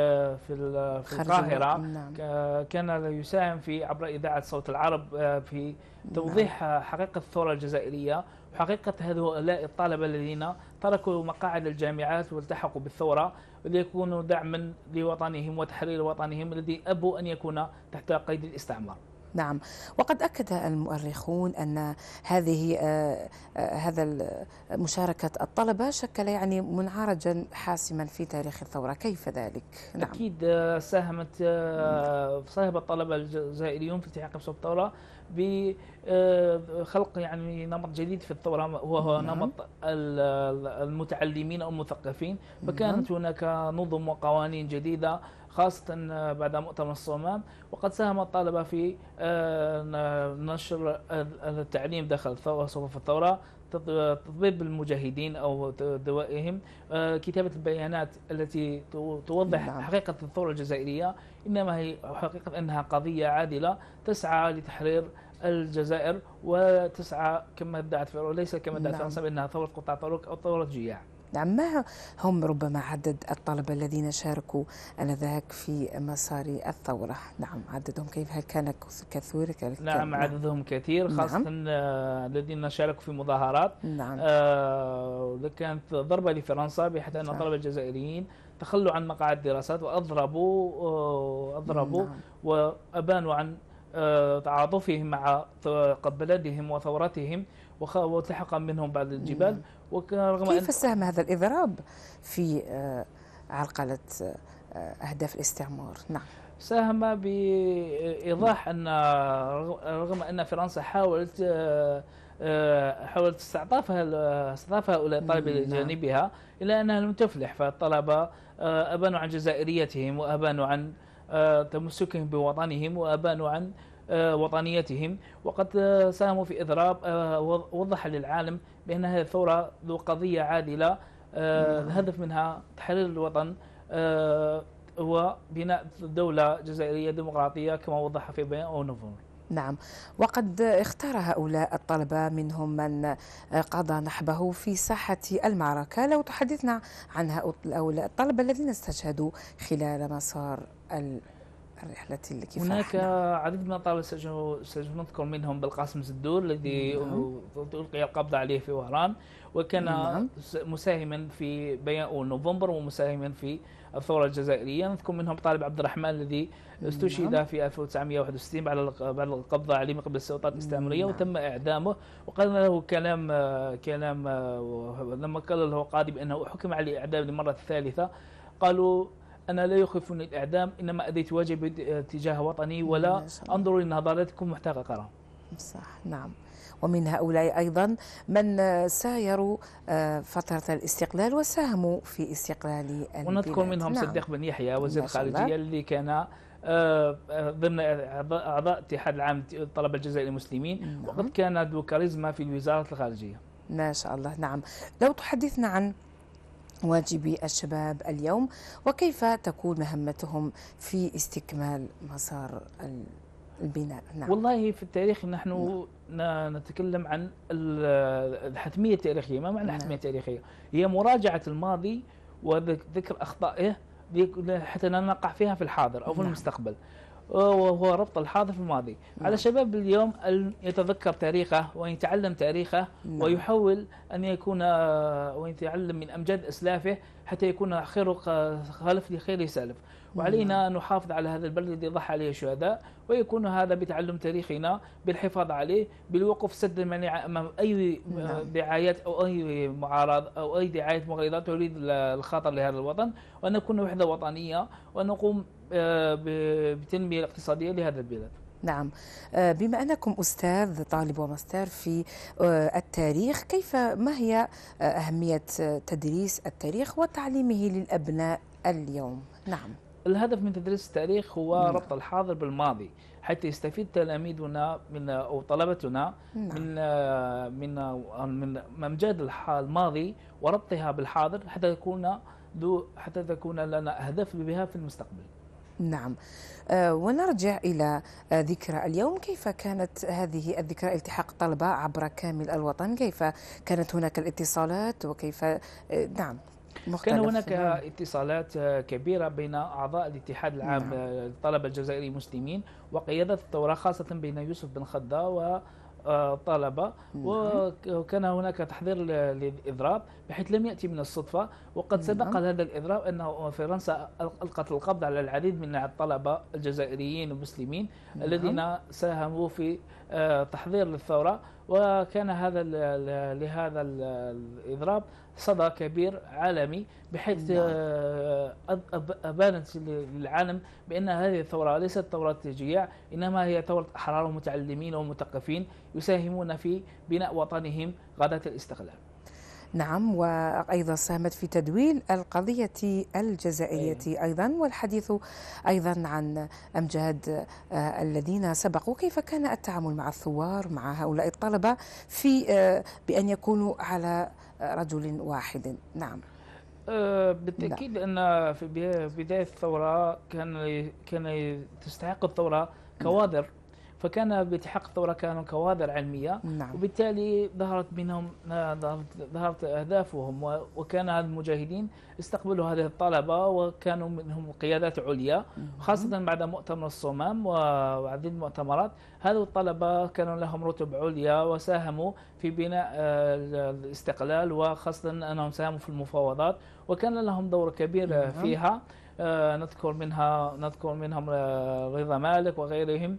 في في القاهرة نعم. كان يساهم في عبر إذاعة صوت العرب في توضيح نعم. حقيقة الثورة الجزائرية وحقيقة هؤلاء الطلبة الذين تركوا مقاعد الجامعات والتحقوا بالثورة ليكونوا دعما لوطنهم وتحرير وطنهم الذي أبوا أن يكون تحت قيد الاستعمار. نعم، وقد أكد المؤرخون أن هذه آه آه هذا مشاركة الطلبة شكل يعني منعرجا حاسما في تاريخ الثورة، كيف ذلك؟ نعم. أكيد آه ساهمت آه ساهم الطلبة الجزائريون في التحاق بصوت الثورة بخلق يعني نمط جديد في الثورة، وهو نعم. نمط المتعلمين أو المثقفين، فكانت نعم. هناك نظم وقوانين جديدة خاصة بعد مؤتمر الصمام، وقد ساهم الطلبة في نشر التعليم داخل صفوف الثورة، تطبيب المجاهدين أو دوائهم، كتابة البيانات التي توضح نعم. حقيقة الثورة الجزائرية، إنما هي حقيقة أنها قضية عادلة تسعى لتحرير الجزائر، وتسعى كما ادعت وليس كما ادعت نعم. فرنسا بأنها ثورة قطاع طرق أو ثورة جياع. نعم، ما هم ربما عدد الطلبة الذين شاركوا آنذاك في مسار الثورة؟ نعم، عددهم كيف؟ هل كان كثير؟ نعم، عددهم كثير، خاصة نعم. الذين شاركوا في مظاهرات. نعم. آه كانت ضربة لفرنسا، بحيث أن الطلبة الجزائريين تخلوا عن مقاعد الدراسات وأضربوا آه أضربوا نعم. وأبانوا عن آه تعاطفهم مع بلدهم وثورتهم، وتحقا منهم بعد الجبال. نعم. كيف ساهم هذا الإضراب في عرقلة أهداف الاستعمار؟ نعم، ساهم بإيضاح أن رغم أن فرنسا حاولت حاولت استعطافها استعطاف هؤلاء الطلبة لجانبها، إلا أنها لم تفلح، فالطلبة أبانوا عن جزائريتهم، وأبانوا عن تمسكهم بوطنهم، وأبانوا عن وطنيتهم، وقد ساهموا في إضراب وضح للعالم بأن هذه الثورة ذو قضية عادلة، الهدف منها تحرير الوطن وبناء دولة جزائرية ديمقراطية كما وضح في بيان أو نوفمبر. نعم، وقد اختار هؤلاء الطلبة منهم من قضى نحبه في ساحة المعركة. لو تحدثنا عن هؤلاء الطلبة الذين استشهدوا خلال مسار الرحلة الكفاح. هناك عدد من الطلبة سنذكر منهم بالقاسم زدور الذي ألقي القبض عليه في وهران، وكان نعم. مساهما في بيان نوفمبر ومساهما في الثورة الجزائرية. نذكر منهم طالب عبد الرحمن الذي استشهد نعم. في ألف وتسعمئة وواحد وستين بعد بعد القبض عليه من قبل السلطات الاستعمارية نعم. وتم إعدامه، وقال له كلام كلام لما قال له قاضي بأنه حكم عليه إعدام للمرة الثالثة، قالوا أنا لا يخيفني الإعدام، إنما أديت واجبي تجاه وطني ولا أنظر لنظراتكم محتقرة. صح، نعم. ومن هؤلاء أيضا من سايروا فترة الاستقلال وساهموا في استقلال البلاد، ونذكر منهم نعم. صديق بن يحيى وزير الخارجية الذي كان ضمن أعضاء اتحاد العام للطلبة الجزائريين المسلمين نعم. وقد كان ذو كاريزما في وزارة الخارجية. ما شاء الله. نعم، لو تحدثنا عن واجبي الشباب اليوم وكيف تكون مهمتهم في استكمال مسار البناء. نعم. والله في التاريخ نحن نعم. نتكلم عن الحتمية التاريخية. ما معنى الحتمية التاريخية؟ هي مراجعة الماضي وذكر أخطائه حتى لا نقع فيها في الحاضر أو في نعم. المستقبل، وهو ربط الحاضر في الماضي. نعم. على الشباب اليوم أن يتذكر تاريخه وأن يتعلم تاريخه نعم. ويحاول أن يكون ويتعلم من أمجاد أسلافه حتى يكون خير خلف لخير سالف، وعلينا أن نحافظ على هذا البلد الذي ضحى عليه الشهداء، ويكون هذا بتعلم تاريخنا بالحفاظ عليه، بالوقوف سد المنيع أمام أي دعايات أو أي معارض أو أي دعاية مغرضات تريد الخطر لهذا الوطن، وأن نكون وحدة وطنية وأن نقوم بتنمية اقتصادية لهذا البلد. نعم، بما أنكم أستاذ طالب وماستر في التاريخ، كيف ما هي أهمية تدريس التاريخ وتعليمه للأبناء اليوم؟ نعم، الهدف من تدريس التاريخ هو نعم. ربط الحاضر بالماضي حتى يستفيد تلاميذنا من أو طلبتنا نعم. من من من أمجاد الماضي وربطها بالحاضر حتى تكون حتى تكون لنا أهداف بها في المستقبل. نعم، آه ونرجع إلى آه ذكرى اليوم. كيف كانت هذه الذكرى التحاق طلبة عبر كامل الوطن؟ كيف كانت هناك الاتصالات وكيف آه نعم كان هناك اتصالات كبيرة بين أعضاء الاتحاد العام للطلبة الجزائريين المسلمين وقيادة الثورة، خاصة بين يوسف بن خضا و آه، الطلبة، نعم. وكان هناك تحضير ل- للإضراب بحيث لم يأتي من الصدفة، وقد سبق نعم. هذا الإضراب أنه فرنسا ألقت القبض على العديد من الطلبة الجزائريين المسلمين نعم. الذين ساهموا في آه، تحضير للثورة، وكان هذا ال- ال- لهذا ال- الإضراب صدى كبير عالمي، بحيث نعم. آه، أب- أب- أبانت للعالم بأن هذه الثورة ليست ثورة تشجيع، إنما هي ثورة أحرار ومتعلمين ومثقفين يساهمون في بناء وطنهم غداة الاستقلال. نعم، وأيضا ساهمت في تدويل القضية الجزائرية أيوة. أيضا، والحديث أيضا عن أمجاد آه، الذين سبقوا. كيف كان التعامل مع الثوار، مع هؤلاء الطلبة، في آه، بأن يكونوا على رجل واحد؟ نعم. آه، بالتأكيد أن في بي- بداية الثورة كان كان تستحق الثورة كوادر، فكان بتحقق الثورة كانوا كوادر علمية، نعم. وبالتالي ظهرت منهم ظهرت ظهرت أهدافهم، و- وكان المجاهدين استقبلوا هذه الطلبة وكانوا منهم قيادات عليا، خاصة بعد مؤتمر الصمام وعديد المؤتمرات. هذه الطلبة كانوا لهم رتب عليا وساهموا في بناء آه، الاستقلال، وخاصة أنهم ساهموا في المفاوضات وكان لهم دور كبير آه، نعم. فيها. آه، نذكر منها نذكر منهم آه، رضا مالك وغيرهم،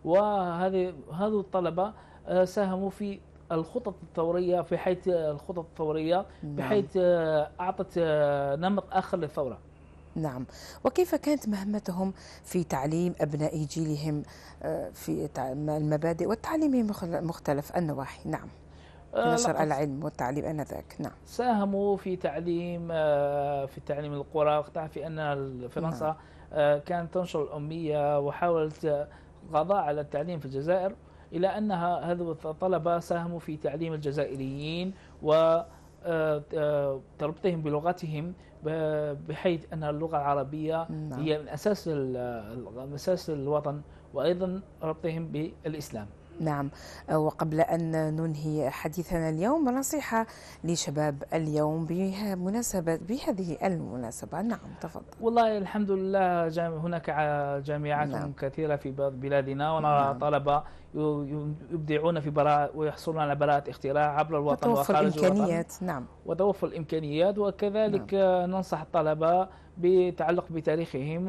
وهذه هذه الطلبة آه، ساهموا في الخطط الثورية، في حيث الخطط الثورية بحيث آه، أعطت آه، نمط آخر للثورة. نعم. وكيف كانت مهمتهم في تعليم أبناء جيلهم آه، في تع- المبادئ والتعليم مخ- مختلف النواحي؟ نعم، في آه، نشر لقد العلم والتعليم آنذاك. نعم. ساهموا في تعليم آه، في تعليم القرى، تعرف أن فرنسا نعم. آه، كانت تنشر الأمية وحاولت آه، القضاء على التعليم في الجزائر، إلى أنها هذو الطلبة ساهموا في تعليم الجزائريين و آه، آه، تربطهم بلغتهم، ب- بحيث أن اللغة العربية نعم. هي من أساس ال- من أساس الوطن، وأيضا ربطهم بالإسلام. نعم. آه، وقبل أن ننهي حديثنا اليوم، نصيحة لشباب اليوم بمناسبة بهذه المناسبة. نعم، تفضل. والله الحمد لله جام- هناك ع- جامعات نعم. كثيرة في بلاد- بلادنا، ونرى نعم. طلبة ي- ي- يبدعون في براءة ويحصلون على براءة اختراع عبر الوطن وتوفر وخارج الوطن، الإمكانيات. نعم. وتوفر الإمكانيات، وكذلك آه، ننصح الطلبة بالتعلق بتاريخهم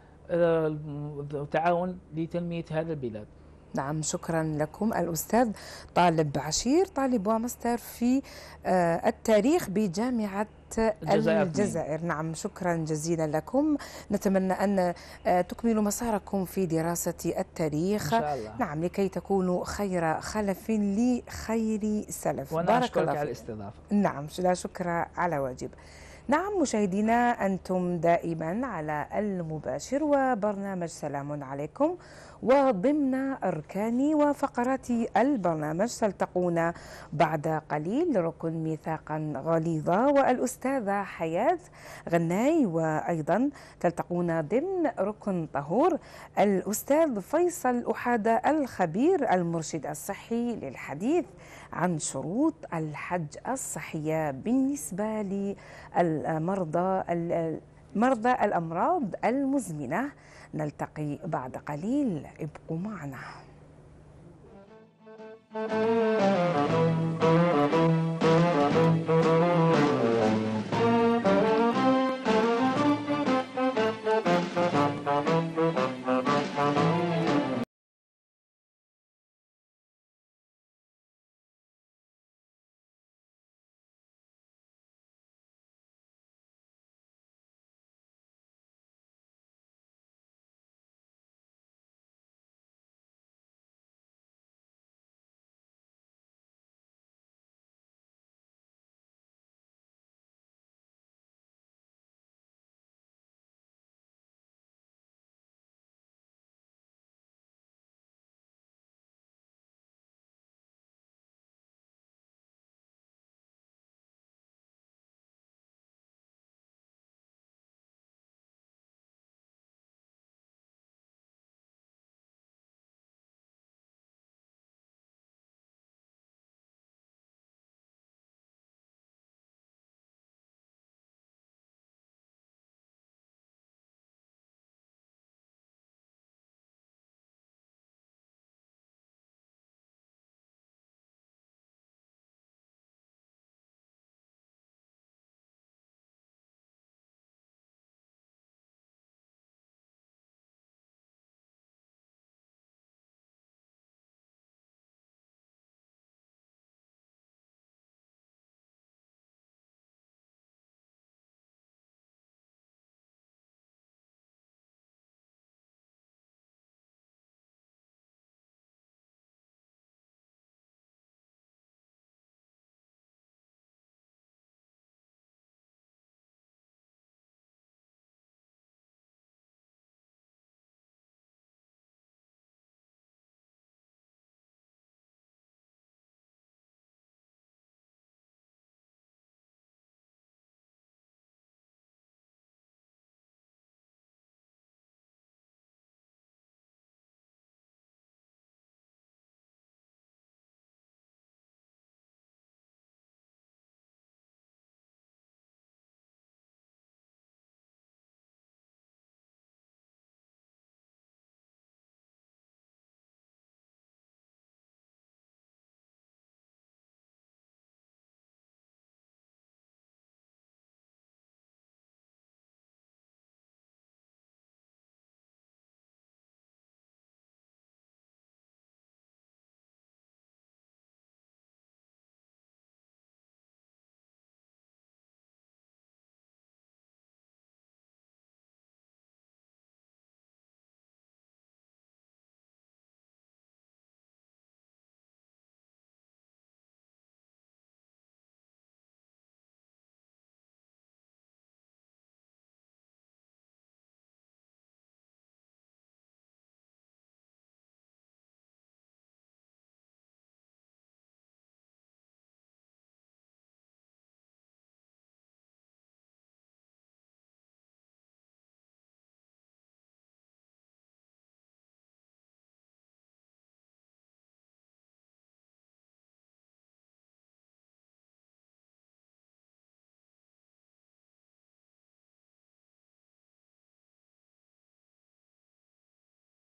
والتعاون لتنمية هذا البلاد. نعم، شكرا لكم الأستاذ طالب عشير، طالب وماستر في آه، التاريخ بجامعة الجزائر. الجزائر. نعم، شكرا جزيلا لكم. نتمنى أن آه، تكملوا مساركم في دراسة التاريخ، إن شاء الله. نعم، لكي تكونوا خير خلف لخير سلف. وأنا بارك أشكرك الله على فيك. الاستضافة. نعم، لا شكر على واجب. نعم مشاهدينا، أنتم دائما على المباشر وبرنامج سلام عليكم، وضمن أركان وفقرات البرنامج تلتقون بعد قليل ركن ميثاقا غليظا والأستاذة حياة غناي، وأيضا تلتقون ضمن ركن طهور الأستاذ فيصل أحادة الخبير المرشد الصحي للحديث عن شروط الحج الصحية بالنسبة للمرضى مرضى الأمراض المزمنة. نلتقي بعد قليل، ابقوا معنا.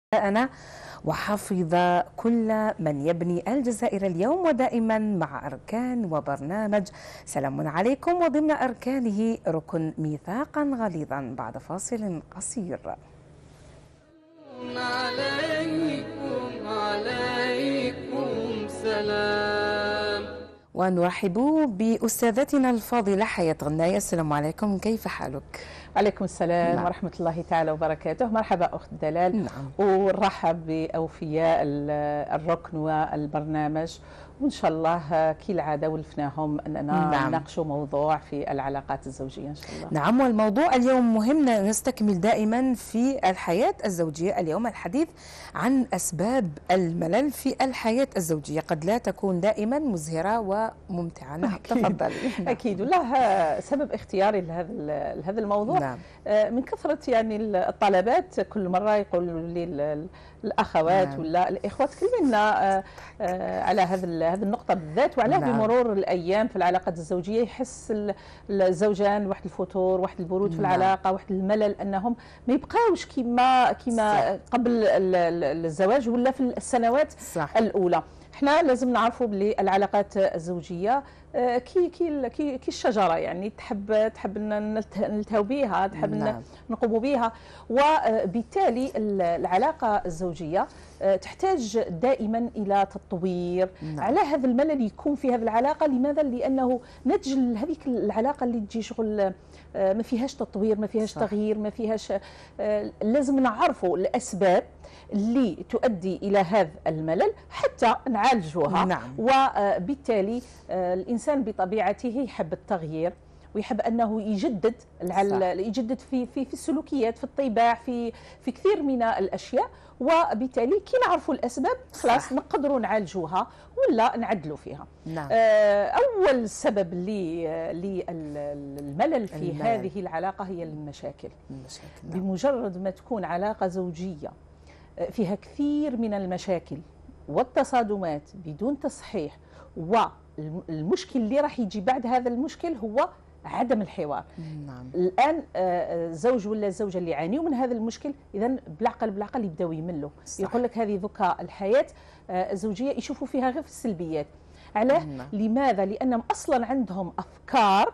أنا وحفظ كل من يبني الجزائر اليوم ودائما مع أركان وبرنامج سلام عليكم، وضمن أركانه ركن ميثاقا غليظا. بعد فاصل قصير. عليكم عليكم سلام. ونرحب بأستاذتنا الفاضلة حياة غناية. السلام عليكم، كيف حالك؟ وعليكم السلام نعم. ورحمة الله تعالى وبركاته. مرحبا أخت دلال. نعم. ونرحب بأوفياء الركن والبرنامج، وإن شاء الله كالعادة ولفناهم أننا نعم. نناقش موضوع في العلاقات الزوجية إن شاء الله. نعم، والموضوع اليوم مهم، نستكمل دائما في الحياة الزوجية. اليوم الحديث عن أسباب الملل في الحياة الزوجية، قد لا تكون دائما مزهرة وممتعة. نعم، تفضلي. أكيد، وله سبب اختياري لهذا لهذا الموضوع. نعم. من كثرة يعني الطلبات كل مرة يقولوا لي الأخوات نعم. ولا الإخوات كلمنا على هذا هذه النقطة بالذات، وعلاه نعم. بمرور الأيام في العلاقات الزوجية يحس الزوجان واحد الفتور، واحد البرود في نعم. العلاقة، واحد الملل، أنهم ما يبقاوش كما كما قبل الزواج ولا في السنوات صح. الأولى. احنا لازم نعرفوا بلي العلاقات الزوجيه كي كي كي, كي الشجره، يعني تحب تحب نلتهوا بها، تحب نعم. نقوموا بها، وبالتالي العلاقه الزوجيه تحتاج دائما الى تطوير. نعم. على هذا الملل يكون في هذه العلاقه، لماذا؟ لانه نتج هذيك العلاقه اللي تجي شغل ما فيهاش تطوير، ما فيهاش صح. تغيير، ما فيهاش. لازم نعرفوا الاسباب اللي تؤدي إلى هذا الملل حتى نعالجوها. نعم. وبالتالي الإنسان بطبيعته يحب التغيير، ويحب أنه يجدد العل... يجدد في في في السلوكيات، في الطباع، في في كثير من الأشياء. وبالتالي كي نعرفوا الأسباب خلاص نقدروا نعالجوها ولا نعدلوا فيها. نعم. أول سبب للملل في الملل. هذه العلاقة هي المشاكل. المشاكل. نعم. بمجرد ما تكون علاقة زوجية فيها كثير من المشاكل والتصادمات بدون تصحيح، والمشكل اللي راح يجي بعد هذا المشكل هو عدم الحوار. نعم. الآن الزوج ولا الزوجة اللي يعانيوا من هذا المشكل، إذا بالعقل بالعقل يبداو يملوا، يقول لك هذه ذكاء الحياة الزوجية يشوفوا فيها غير في السلبيات. علاه؟ نعم. لماذا؟ لأنهم أصلا عندهم أفكار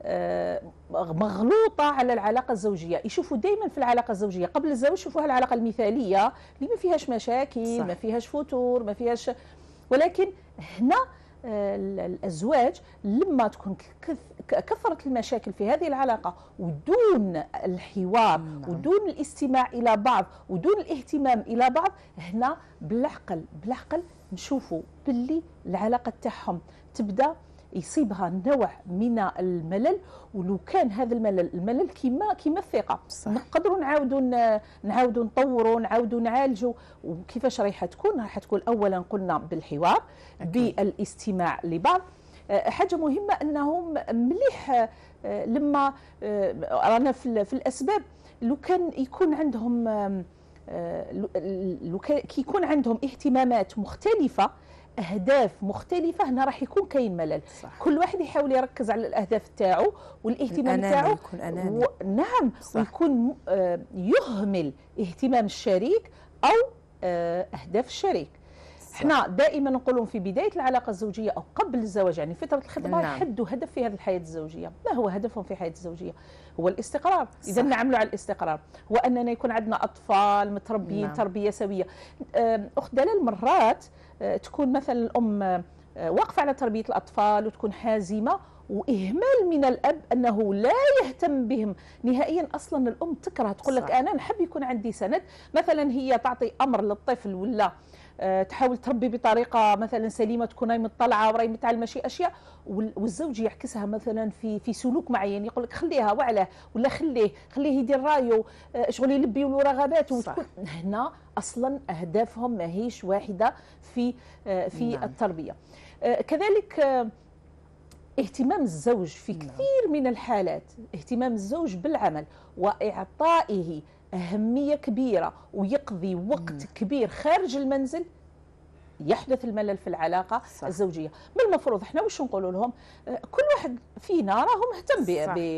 مغلوطة على العلاقة الزوجية. يشوفوا دائما في العلاقة الزوجية قبل الزواج يشوفوها العلاقة المثالية اللي ما فيهاش مشاكل، صح. ما فيهاش فتور، ما فيهاش. ولكن هنا الأزواج لما تكون كثرة المشاكل في هذه العلاقة ودون الحوار، نعم. ودون الاستماع إلى بعض، ودون الاهتمام إلى بعض، هنا بالعقل بالعقل نشوفوا باللي العلاقة تاعهم تبدأ يصيبها نوع من الملل. ولو كان هذا الملل الملل كيما كيما الثقه، نقدروا نعاودوا نعاودوا نطوروا، نعاودوا نعالجوا. وكيفاش رايحه تكون؟ راح تكون اولا قلنا بالحوار، بالاستماع لبعض. حاجه مهمه انهم مليح لما رانا في الاسباب، لو كان يكون عندهم لو كان كيكون عندهم اهتمامات مختلفه، أهداف مختلفة، هنا راح يكون كاين ملل. صح. كل واحد يحاول يركز على الأهداف تاعو والاهتمام تاعو. يكون أناني. و... نعم. صح. ويكون آه يهمل اهتمام الشريك أو آه أهداف الشريك. صح. احنا دائما نقولون في بداية العلاقة الزوجية أو قبل الزواج، يعني فترة الخطبة، نعم. يحدوا هدف في هذه الحياة الزوجية. ما هو هدفهم في الحياة الزوجية؟ هو الاستقرار. إذا نعملوا على الاستقرار، وأننا يكون عندنا أطفال متربيين، نعم. تربية سوية. أخت دلال مرات تكون مثلا الأم واقفة على تربية الأطفال وتكون حازمة، وإهمال من الأب أنه لا يهتم بهم نهائيا. أصلا الأم تكره، تقول لك أنا نحب يكون عندي سند. مثلا هي تعطي أمر للطفل ولا تحاول تربي بطريقه مثلا سليمه، تكون راهي مطلعه وراهي متعلمه شي اشياء، والزوج يعكسها مثلا في في سلوك معين، يقول لك خليها وعلاه، ولا خليه خليه يدير رايه، شغل يلبي له رغباته. هنا اصلا اهدافهم ماهيش واحده في في نعم. التربيه. كذلك اهتمام الزوج في كثير من الحالات، اهتمام الزوج بالعمل واعطائه أهمية كبيرة ويقضي وقت مم. كبير خارج المنزل، يحدث الملل في العلاقة صح. الزوجية. من المفروض احنا وش نقول لهم؟ كل واحد فينا راهو مهتم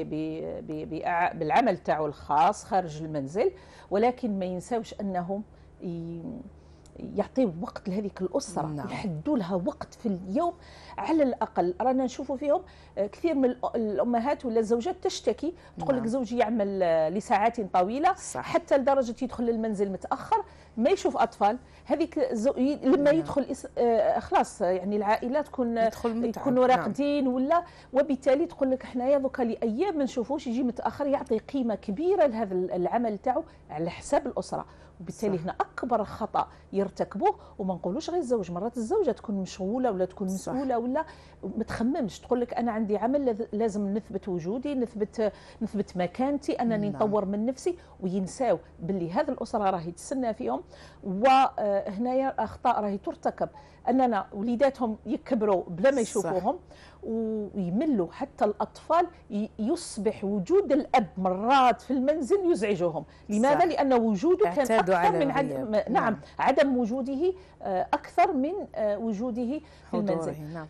بالعمل تاعو الخاص خارج المنزل، ولكن ما ينساوش أنهم يعطيو وقت لهذيك الأسرة، نعم. يحدوا لها وقت في اليوم على الأقل. رانا نشوفوا فيهم كثير من الأمهات ولا الزوجات تشتكي تقول لك نعم. زوجي يعمل لساعات طويلة، صح. حتى لدرجة يدخل للمنزل متأخر ما يشوف أطفال. هذيك الزو... لما نعم. يدخل إس... آه خلاص يعني العائلات تكون يكونوا نعم. راقدين ولا، وبالتالي تقول لك حنايا دوكا لأيام ما نشوفوش يجي متأخر، يعطي قيمة كبيرة لهذا العمل تاعو على حساب الأسرة. وبالتالي صح. هنا اكبر خطا يرتكبوه. وما نقولوش غير الزوج، مرات الزوجه تكون مشغوله ولا تكون مسؤوله صح. ولا ما تخممش، تقول لك انا عندي عمل لازم نثبت وجودي، نثبت نثبت مكانتي، انني نعم. نطور من نفسي، وينساو باللي هذه الاسره راهي تسنى فيهم. وهنايا اخطاء راهي ترتكب، اننا وليداتهم يكبروا بلا ما يشوفوهم صح. ويملوا. حتى الأطفال يصبح وجود الأب مرات في المنزل يزعجهم. لماذا؟ صح. لأن وجوده كان أكثر من عدم نعم. نعم عدم وجوده أكثر من وجوده في المنزل. نعم.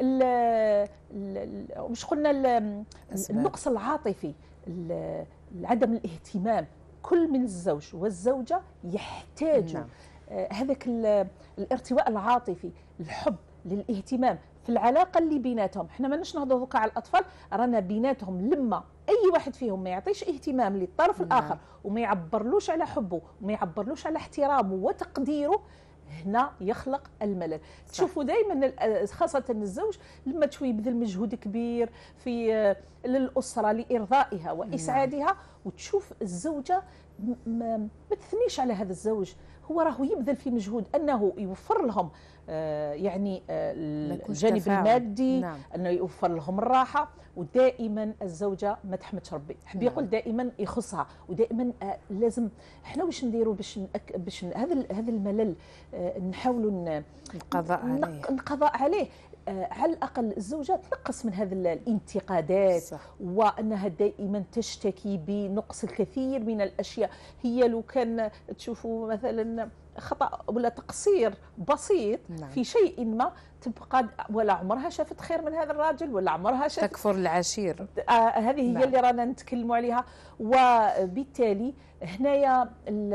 مش قلنا النقص العاطفي، عدم الاهتمام. كل من الزوج والزوجة يحتاجوا نعم. هذاك الارتواء العاطفي، الحب، للاهتمام في العلاقه اللي بيناتهم. احنا ماناش نهضروا دوكا على الاطفال، رانا بيناتهم لما اي واحد فيهم ما يعطيش اهتمام للطرف نعم. الاخر وما يعبرلوش على حبه وما يعبرلوش على احترامه وتقديره، هنا يخلق الملل. صح. تشوفوا دائما خاصه الزوج لما تشوي يبذل مجهود كبير في للاسره لارضائها واسعادها نعم. وتشوف الزوجه ما تثنيش على هذا الزوج، هو راهو يبذل في مجهود انه يوفر لهم آه يعني آه الجانب تفاعل. المادي نعم. انه يوفر لهم الراحه. ودائما الزوجه ما تحمدش ربي، حب يقول نعم. دائما يخصها. ودائما آه لازم احنا واش نديروا باش باش هذا هذا الملل آه نحاولوا القضاء عليه القضاء عليه آه على الأقل الزوجة تنقص من هذه الانتقادات صح. وأنها دائما تشتكي بنقص الكثير من الأشياء. هي لو كان تشوفوا مثلا خطأ ولا تقصير بسيط نعم. في شيء ما تبقى ولا عمرها شافت خير من هذا الراجل ولا عمرها شافت تكفر العشير. آه هذه هي نعم. اللي رانا نتكلموا عليها. وبالتالي هنايا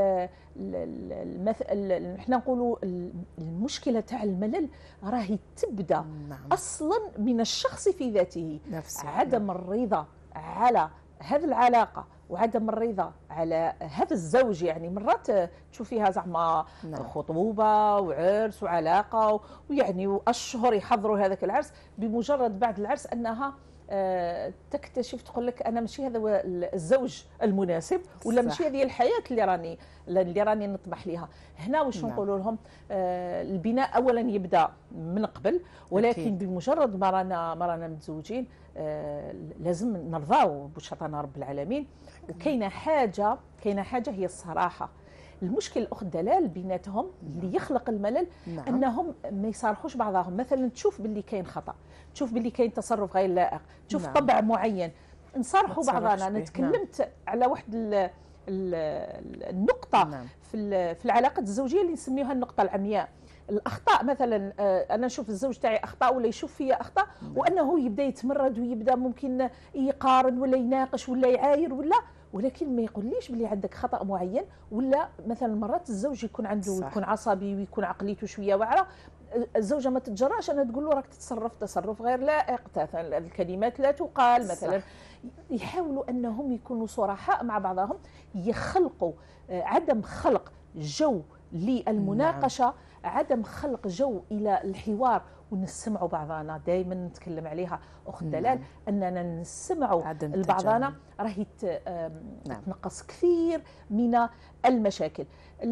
المثل احنا نقولوا المشكله تاع الملل راهي تبدا نعم. اصلا من الشخص في ذاته نفسه. عدم نعم. الرضا على هذه العلاقه وعدم الرضا على هذا الزوج. يعني مرات تشوفيها زعما نعم. خطوبه وعرس وعلاقه ويعني واشهر يحضروا هذاك العرس، بمجرد بعد العرس انها أه تكتشف تقول لك انا ماشي هذا هو الزوج المناسب ولا ماشي هذه الحياه اللي راني اللي راني نطمح لها. هنا واش نعم. نقولوا لهم أه البناء اولا يبدا من قبل، ولكن أكيد. بمجرد ما رانا ما رانا متزوجين أه لازم نرضاو بشطانه رب العالمين. وكاينه حاجه كاينه حاجه هي الصراحه. المشكل الاخت دلال بيناتهم اللي يخلق الملل نعم. انهم ما يصارحوش بعضهم. مثلا تشوف باللي كاين خطا، تشوف باللي كاين تصرف غير لائق، تشوف نعم. طبع معين، نصارحوا بعضنا. انا تكلمت نعم. على واحد ال ال النقطه نعم. في في العلاقه الزوجيه اللي نسميوها النقطه العمياء. الاخطاء مثلا انا نشوف الزوج تاعي اخطاء ولا يشوف فيا اخطاء نعم. وانه يبدا يتمرد ويبدا ممكن يقارن ولا يناقش ولا يعاير ولا، ولكن ما يقوليش بلي عندك خطأ معين. ولا مثلا مرات الزوج يكون عنده صح. يكون عصبي ويكون عقليته شويه واعره، الزوجه ما تتجراش انا تقول له راك تتصرف تصرف غير لائق، مثلا الكلمات لا تقال مثلا صح. يحاولوا انهم يكونوا صرحاء مع بعضهم، يخلقوا عدم خلق جو للمناقشه نعم. عدم خلق جو الى الحوار ونسمعوا بعضنا. دائما نتكلم عليها اخت دلال نعم. اننا نسمعوا بعضنا راهي نعم. تنقص كثير من المشاكل.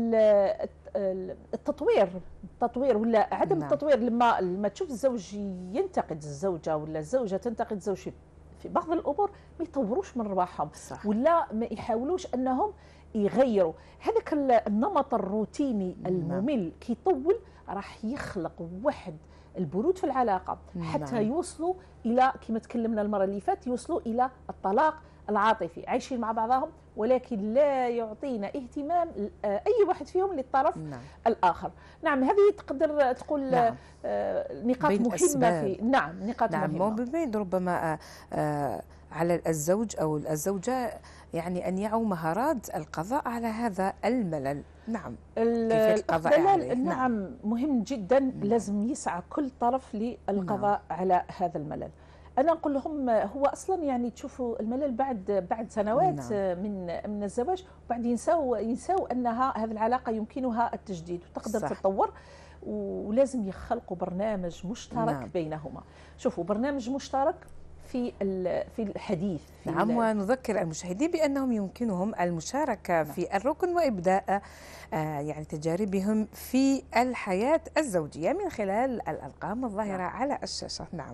التطوير التطوير ولا عدم نعم. التطوير لما لما تشوف الزوج ينتقد الزوجه ولا الزوجه تنتقد الزوج في بعض الامور ما يطوروش من رواحهم صح. ولا ما يحاولوش انهم يغيروا هذاك النمط الروتيني الممل كي يطول، راح يخلق واحد البرود في العلاقه حتى نعم. يوصلوا الى كما تكلمنا المره اللي فاتت، يوصلوا الى الطلاق العاطفي. عايشين مع بعضهم ولكن لا يعطينا اهتمام اي واحد فيهم للطرف نعم. الاخر. نعم هذه تقدر تقول نعم. آه نقاط مهمه في نعم نقاط نعم مهمه. بين ربما آه آه على الزوج او الزوجه يعني أن يعوا مهارات القضاء على هذا الملل. نعم، كيفية القضاء عليه. نعم. نعم مهم جدا. نعم. لازم يسعى كل طرف للقضاء نعم. على هذا الملل. أنا نقول لهم هو أصلا يعني تشوفوا الملل بعد بعد سنوات نعم. من من الزواج، وبعد ينساو ينساو أنها هذه العلاقة يمكنها التجديد وتقدر صح. تتطور، ولازم يخلقوا برنامج مشترك نعم. بينهما. شوفوا برنامج مشترك في في الحديث في نعم. ونذكر المشاهدين بأنهم يمكنهم المشاركة نعم. في الركن وإبداء آه يعني تجاربهم في الحياة الزوجية من خلال الأرقام الظاهرة نعم. على الشاشة. نعم.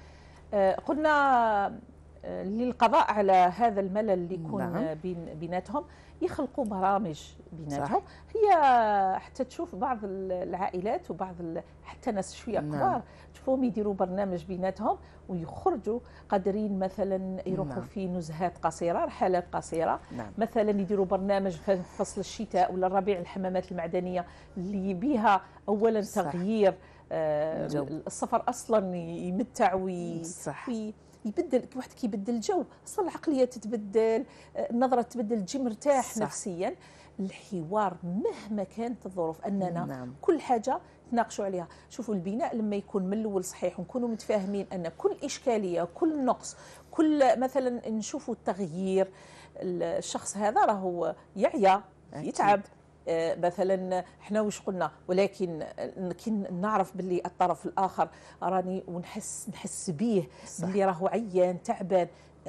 آه قلنا آه للقضاء على هذا الملل اللي يكون نعم. بين بيناتهم يخلقوا برامج بيناتهم صح. هي حتى تشوف بعض العائلات وبعض حتى ناس شويه كبار نعم. تشوفهم يديروا برنامج بيناتهم ويخرجوا قادرين مثلا يروحوا نعم. في نزهات قصيره، رحلات قصيره نعم. مثلا يديروا برنامج في فصل الشتاء ولا الربيع الحمامات المعدنيه اللي بها اولا صح. تغيير آه السفر اصلا يمتع وي صح. وي يبدل واحد كيبدل الجو، اصلا العقليه تتبدل، النظره تتبدل، تجي مرتاح صح. نفسيا. الحوار مهما كانت الظروف اننا نعم. كل حاجه نتناقشوا عليها. شوفوا البناء لما يكون من الاول صحيح ونكونوا متفاهمين ان كل اشكاليه كل نقص كل مثلا نشوفوا التغيير، الشخص هذا راهو يعيا يتعب آه مثلا احنا واش قلنا، ولكن كي نعرف باللي الطرف الاخر راني ونحس نحس به باللي راهو عيان تعبان،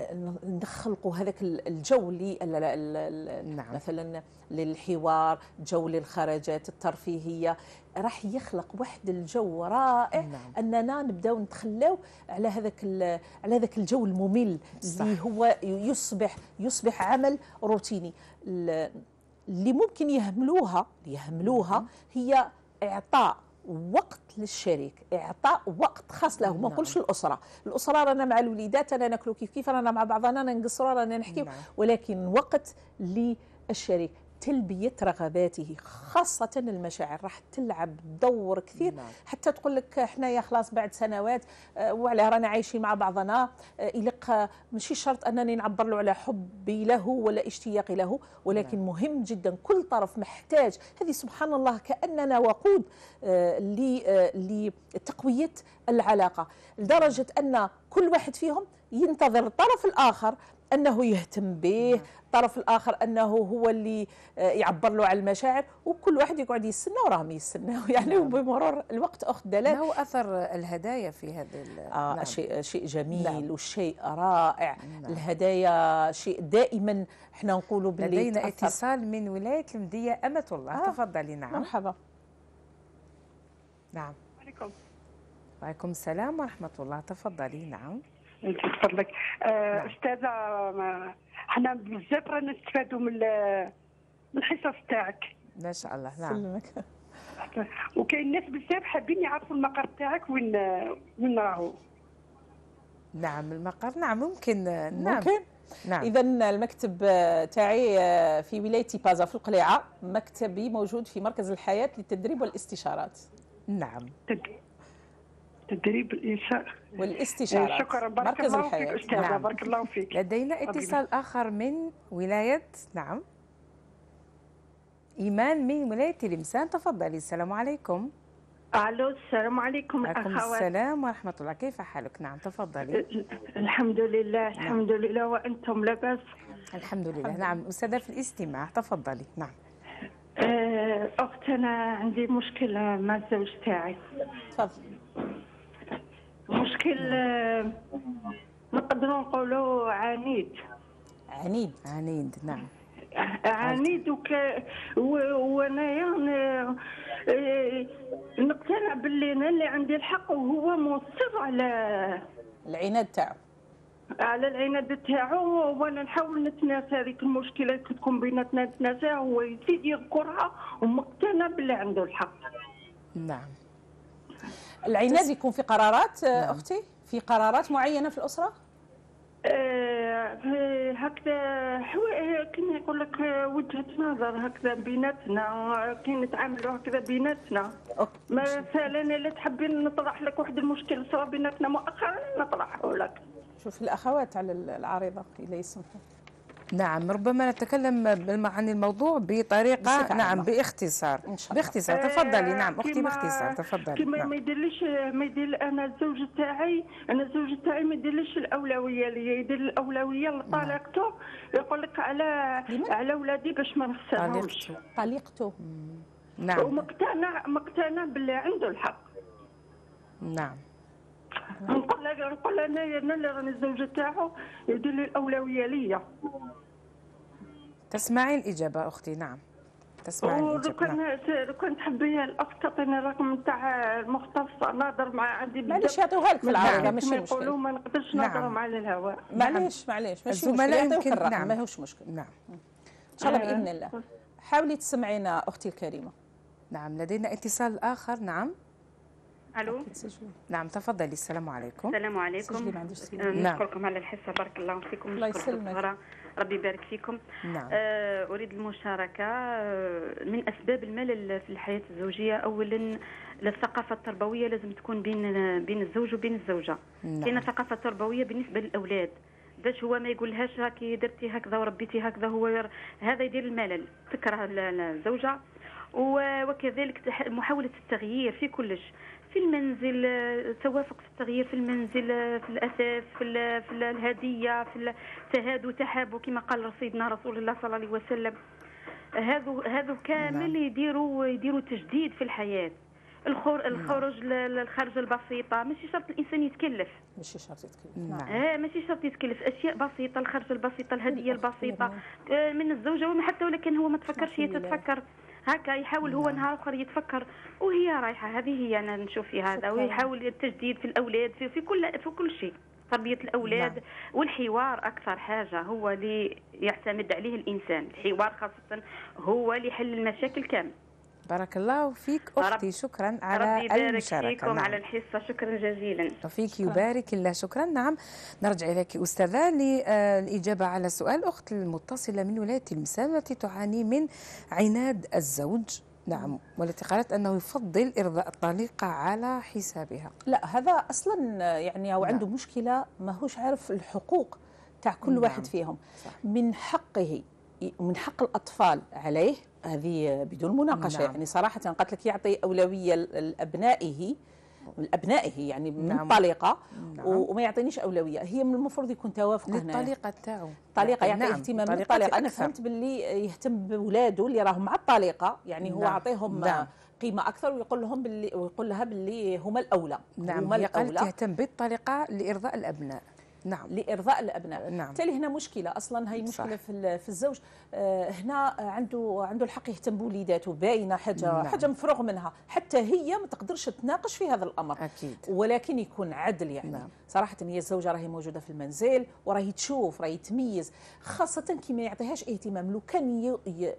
نخلقوا هذاك الجو اللي نعم. مثلا للحوار، جو للخرجات الترفيهيه، راح يخلق واحد الجو رائع نعم. اننا نبداو نتخلاو على هذاك على هذاك الجو الممل صح. اللي هو يصبح يصبح عمل روتيني. اللي ممكن يهملوها يهملوها هي اعطاء وقت للشريك، اعطاء وقت خاص له. ما نقولش نعم. الاسره، الاسره رانا مع الوليدات رانا ناكلوا كيف كيف، رانا مع بعضنا رانا نقصروا رانا نحكيو نعم. ولكن وقت للشريك، تلبيه رغباته خاصه المشاعر راح تلعب دور كثير نعم. حتى تقول لك حنايا خلاص بعد سنوات وعلاه رانا عايشين مع بعضنا، يلق ماشي شرط انني نعبر له على حبي له ولا اشتياقي له، ولكن نعم. مهم جدا كل طرف محتاج. هذه سبحان الله كاننا وقود لتقويه العلاقه، لدرجه ان كل واحد فيهم ينتظر الطرف الاخر انه يهتم به، الطرف الاخر انه هو اللي يعبر له على المشاعر، وكل واحد يقعد يستنى وراهم يستناو يعني نعم. بمرور الوقت اخت دلال. ما هو اثر الهدايا في هذا آه نعم. شيء شيء جميل نعم. وشيء رائع نعم. الهدايا شيء دائما احنا نقولوا باللي لدينا اتصال من ولايه المديه امة الله. آه. تفضلي. نعم مرحبا. نعم عليكم. وعليكم السلام ورحمه الله. تفضلي. نعم انت تفضلك. آه نعم. استاذه احنا بزاف رانا نستفادوا من من الحصص تاعك ما شاء الله. نعم وكاين ناس بزاف حابين يعرفوا المقر تاعك وين وين راهو. نعم المقر نعم ممكن نعم. ممكن نعم. اذا المكتب تاعي في ولايه بازا في القليعه، مكتبي موجود في مركز الحياه للتدريب والاستشارات. نعم تدريب الانشاء والاستشارات. شكرا بارك الله فيك استاذه. نعم. بارك الله فيك. لدينا اتصال اخر من ولايه نعم ايمان من ولايه تلمسان. تفضلي. السلام عليكم. الو السلام عليكم اخوات. السلام ورحمه الله. كيف حالك؟ نعم تفضلي. الحمد لله الحمد نعم. لله وانتم لاباس؟ الحمد لله. الحمد. نعم استاذه في الاستماع. تفضلي. نعم اخت انا عندي مشكل مع الزوج تاعي. تفضلي. مشكل نقدروا نقولوا عنيد. عنيد عنيد نعم عنيد وك وانايا نقتنع باللي انا اللي عندي الحق وهو مصر على العناد تاعو على العناد تاعو، وانا نحاول نتناسى هذيك المشكله اللي تكون بيناتنا نتناساها، هو يزيد يذكرها ومقتنع باللي عنده الحق. نعم العناد يكون في قرارات نعم. اختي في قرارات معينه في الاسره؟ أه هكذا كما يقول لك وجهه نظر هكذا بيناتنا، كي نتعاملوا هكذا بيناتنا. مثلا الا تحبين نطرح لك واحد المشكل صرا بيناتنا مؤخرا نطرحه لك. شوف الاخوات على العارضه الا يسمحوا. نعم، ربما نتكلم عن الموضوع بطريقة نعم باختصار باختصار تفضلي. نعم أختي باختصار تفضلي. كما نعم. ما يديرليش ما يدير انا الزوج تاعي انا الزوج تاعي ما يديرليش الاولويه ليا، يدير الاولويه لطليقته، يقول لك على على ولادي باش ما نخسرهمش. طليقته. نعم. ومقتنع مقتنع باللي عنده الحق. نعم. نقول لك نقول انا انا اللي راني الزوجه تاعو يدير لي الاولويه ليا. تسمعي الإجابة أختي؟ نعم تسمعي الإجابة. نعم. لو كان تحبي الأخت تعطيني الرقم تاع المختصة نهضر مع عندي معليش يعطيوها لك في العربية ماشي مشكل. يقولوا ما نقدرش نهضروا مع الهواء. معليش معليش ماشي مشكل يعطيوك الرقم ماهوش مشكل. نعم إن شاء الله بإذن الله. حاولي تسمعينا أختي الكريمة. نعم لدينا اتصال آخر. نعم الو. نعم تفضلي. السلام عليكم. السلام عليكم. نشكركم على الحصه، بارك الله فيكم. الله يسلمك. ربي يبارك فيكم. نعم. آه اريد المشاركه. آه من اسباب الملل في الحياه الزوجيه اولا الثقافه التربويه لازم تكون بين بين الزوج وبين الزوجه. نعم. كاينه ثقافه تربويه بالنسبه للاولاد باش هو ما يقولهاش راكي درتي هكذا وربيتي هكذا، هو هذا يدير الملل، تكره الزوجه. وكذلك محاوله التغيير في كلش، في المنزل، التوافق في التغيير في المنزل، في الأثاث، في, في الهدية، في التهادوا تحابوا كما قال سيدنا رسول الله صلى الله عليه وسلم. هذو هذو كامل يديروا يديروا تجديد في الحياة. الخروج للخرجة البسيطة، ماشي شرط الإنسان يتكلف. ماشي شرط يتكلف. نعم. اه ماشي شرط يتكلف، أشياء بسيطة، الخرجة البسيطة، الهدية البسيطة من الزوجة، وما حتى ولكن هو ما تفكرش هي تتفكر هكا، يحاول هو نهار اخر يتفكر وهي رايحه. هذه هي انا نشوف في هذا، ويحاول التجديد في الاولاد في, في كل في كل شيء، تربيه الاولاد. نعم. والحوار اكثر حاجه هو اللي يعتمد عليه الانسان، الحوار خاصه هو اللي يحل المشاكل كامل. بارك الله فيك أختي. شكرا على ربي يبارك المشاركة. فيكم. نعم. على الحصة شكرا جزيلا. وفيك يبارك الله. شكرا. نعم نرجع إليك أستاذة للإجابة على سؤال أخت المتصلة من ولاية تلمسان التي تعاني من عناد الزوج. نعم والتي قالت أنه يفضل إرضاء الطليقة على حسابها. لا هذا أصلا يعني أو عنده نعم. مشكلة ماهوش عارف الحقوق تاع كل نعم. واحد فيهم. صح. من حقه ومن حق الأطفال عليه، هذه بدون مناقشة. نعم. يعني صراحة قالت لك يعطي أولوية لأبنائه لأبنائه يعني من نعم. الطليقة. نعم. وما يعطينيش أولوية. هي من المفروض يكون توافق هنا للطليقة تاعو. طليقة يعطي نعم. اهتمام بالطليقة. أنا فهمت باللي يهتم بولاده اللي راهم مع الطليقة، يعني هو يعطيهم نعم. نعم. قيمة أكثر، ويقول لهم باللي ويقول لها باللي هما الأولى. نعم هي قالت تهتم بالطليقة لإرضاء الأبناء. نعم لإرضاء الأبناء. نعم. بالتالي هنا مشكلة أصلا، هي مشكلة في في الزوج. آه هنا عنده عنده الحق يهتم بوليداته، باينة حاجة نعم. حاجة مفروغ منها، حتى هي ما تقدرش تناقش في هذا الأمر. أكيد. ولكن يكون عدل يعني. نعم. صراحة هي الزوجة راهي موجودة في المنزل وراهي تشوف راهي تميز، خاصة كي ما يعطيهاش اهتمام. لو كان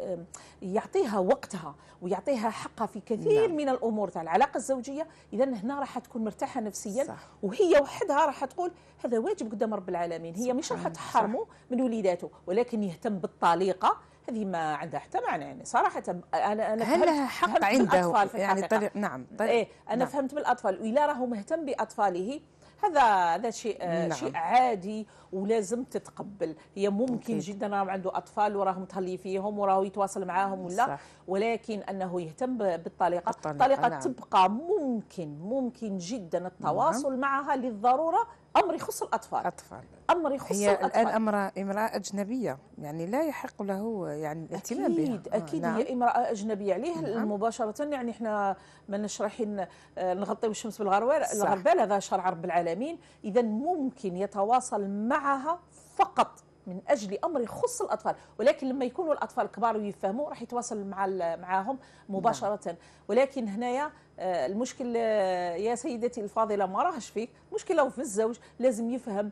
يعطيها وقتها ويعطيها حقها في كثير نعم. من الأمور تاع العلاقة الزوجية، إذا هنا راح تكون مرتاحة نفسيا. صح. وهي وحدها راح تقول هذا واجب قدام رب العالمين. هي مش راح تحرمه من وليداته، ولكن يهتم بالطليقة. هذه ما عندها حتى معنى يعني صراحة. أنا أنا هل لها حق عنده يعني طريق نعم طريق إيه أنا نعم. فهمت بالأطفال، وإلا راهو مهتم بأطفاله هذا هذا شيء نعم. شيء عادي ولازم تتقبل. هي ممكن أكيد. جدا راهم عنده أطفال وراهم متهلي فيهم وراهو يتواصل معاهم ولا صح. ولكن أنه يهتم بالطليقة. الطليقة نعم. تبقى ممكن ممكن جدا التواصل نعم. معها للضرورة، أمر يخص الأطفال. أطفال. أمر يخص هي الأطفال. الآن أمر امرأة أجنبية، يعني لا يحق له يعني الاهتمام بها. أكيد أكيد. آه. نعم. هي امرأة أجنبية عليه نعم. مباشرة. يعني إحنا ما نشرحين نغطيو الشمس بالغربال، هذا شرع رب العالمين. إذا ممكن يتواصل معها فقط من أجل أمر يخص الأطفال، ولكن لما يكونوا الأطفال كبار ويفهموا راح يتواصل مع معهم مباشرة. نعم. ولكن هنايا المشكل يا سيدتي الفاضلة ما راهش فيك، مشكلة في الزوج. لازم يفهم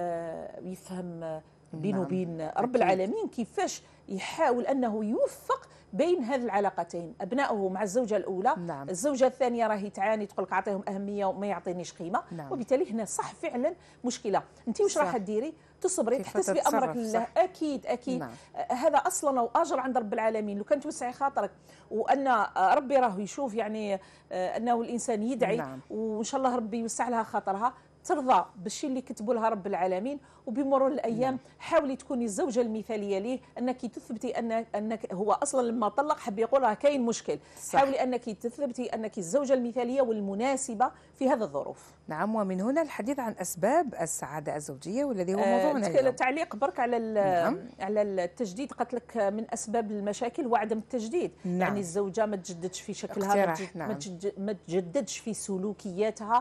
يفهم بينه وبين رب العالمين كيفاش يحاول أنه يوفق بين هذه العلاقتين، أبنائه مع الزوجة الأولى. نعم. الزوجة الثانية راهي تعاني تقول لك أعطيهم أهمية وما يعطينيش قيمة. نعم. وبالتالي هنا صح فعلا مشكلة. أنت واش راح تديري؟ تصبري تحتسبي أمرك لله. أكيد أكيد. نعم. هذا أصلا وأجر عند رب العالمين. لو كان توسعي خاطرك وأن ربي راه يشوف يعني أنه الإنسان يدعي. نعم. وإن شاء الله ربي يوسع لها خاطرها، ترضى بالشيء اللي كتبوا لها رب العالمين، وبمرور الايام حاولي تكوني الزوجه المثاليه ليه، انك تثبتي ان انك هو اصلا لما طلق حب يقول لها كاين مشكل، صح. حاولي انك تثبتي انك الزوجه المثاليه والمناسبه في هذه الظروف. نعم، ومن هنا الحديث عن اسباب السعاده الزوجيه والذي هو موضوعنا آه اليوم. تعليق برك على نعم. على التجديد، قالت لك من اسباب المشاكل وعدم التجديد. نعم. يعني الزوجه ما تجددش في شكلها، نعم. ما تجددش في سلوكياتها،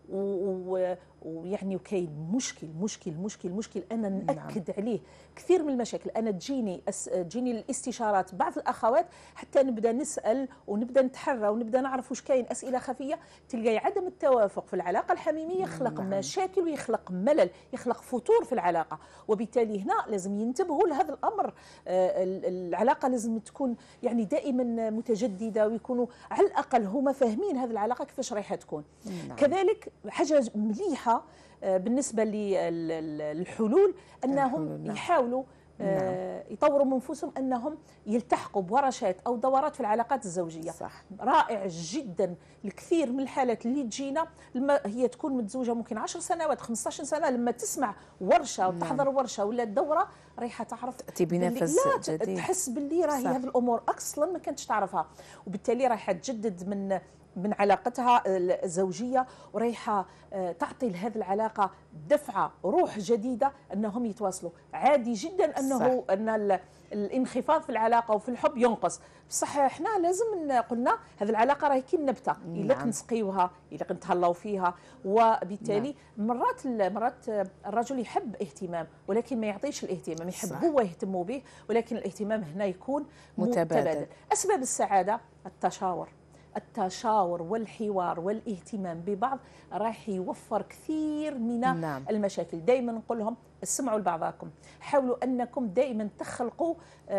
ويعني وكاين مشكل مشكل مشكل مشكل انا ناكد نعم. عليه كثير من المشاكل. انا تجيني تجيني الاستشارات بعض الاخوات حتى نبدا نسال ونبدا نتحرى ونبدا نعرف واش كاين، اسئله خفيه. تلقاي عدم التوافق في العلاقه الحميميه يخلق نعم. مشاكل ويخلق ملل، يخلق فتور في العلاقه، وبالتالي هنا لازم ينتبهوا لهذا الامر. العلاقه لازم تكون يعني دائما متجدده، ويكونوا على الاقل هما فاهمين هذه العلاقه كيفاش رايحه تكون. نعم. كذلك حاجه مليحه بالنسبه للحلول انهم نعم. يحاولوا نعم. يطوروا من انفسهم، انهم يلتحقوا بورشات او دورات في العلاقات الزوجيه. صح. رائع جدا. الكثير من الحالات اللي تجينا لما هي تكون متزوجه ممكن عشر سنوات خمسطاش سنه، لما تسمع ورشه وتحضر نعم. ورشه ولا دوره رايحه تعرف تاتي بنفس جديد، تحس باللي راهي هذه الامور اصلا ما كانتش تعرفها، وبالتالي رايحه تجدد من من علاقتها الزوجيه، ورايحه تعطي لهذه العلاقه دفعه روح جديده انهم يتواصلوا. عادي جدا انه صح. ان الانخفاض في العلاقه وفي الحب ينقص، بصح احنا لازم قلنا هذه العلاقه راهي كي النبته، الا نعم. كنسقيوها الا كنتهلاو فيها، وبالتالي نعم. مرات مرات الرجل يحب اهتمام ولكن ما يعطيش الاهتمام، يحب صح. هو يهتم به، ولكن الاهتمام هنا يكون متبادل. متبادل. اسباب السعاده التشاور التشاور والحوار والاهتمام ببعض راح يوفر كثير من نعم. المشاكل. دائما نقول لهم اسمعوا لبعضكم، حاولوا انكم دائما تخلقوا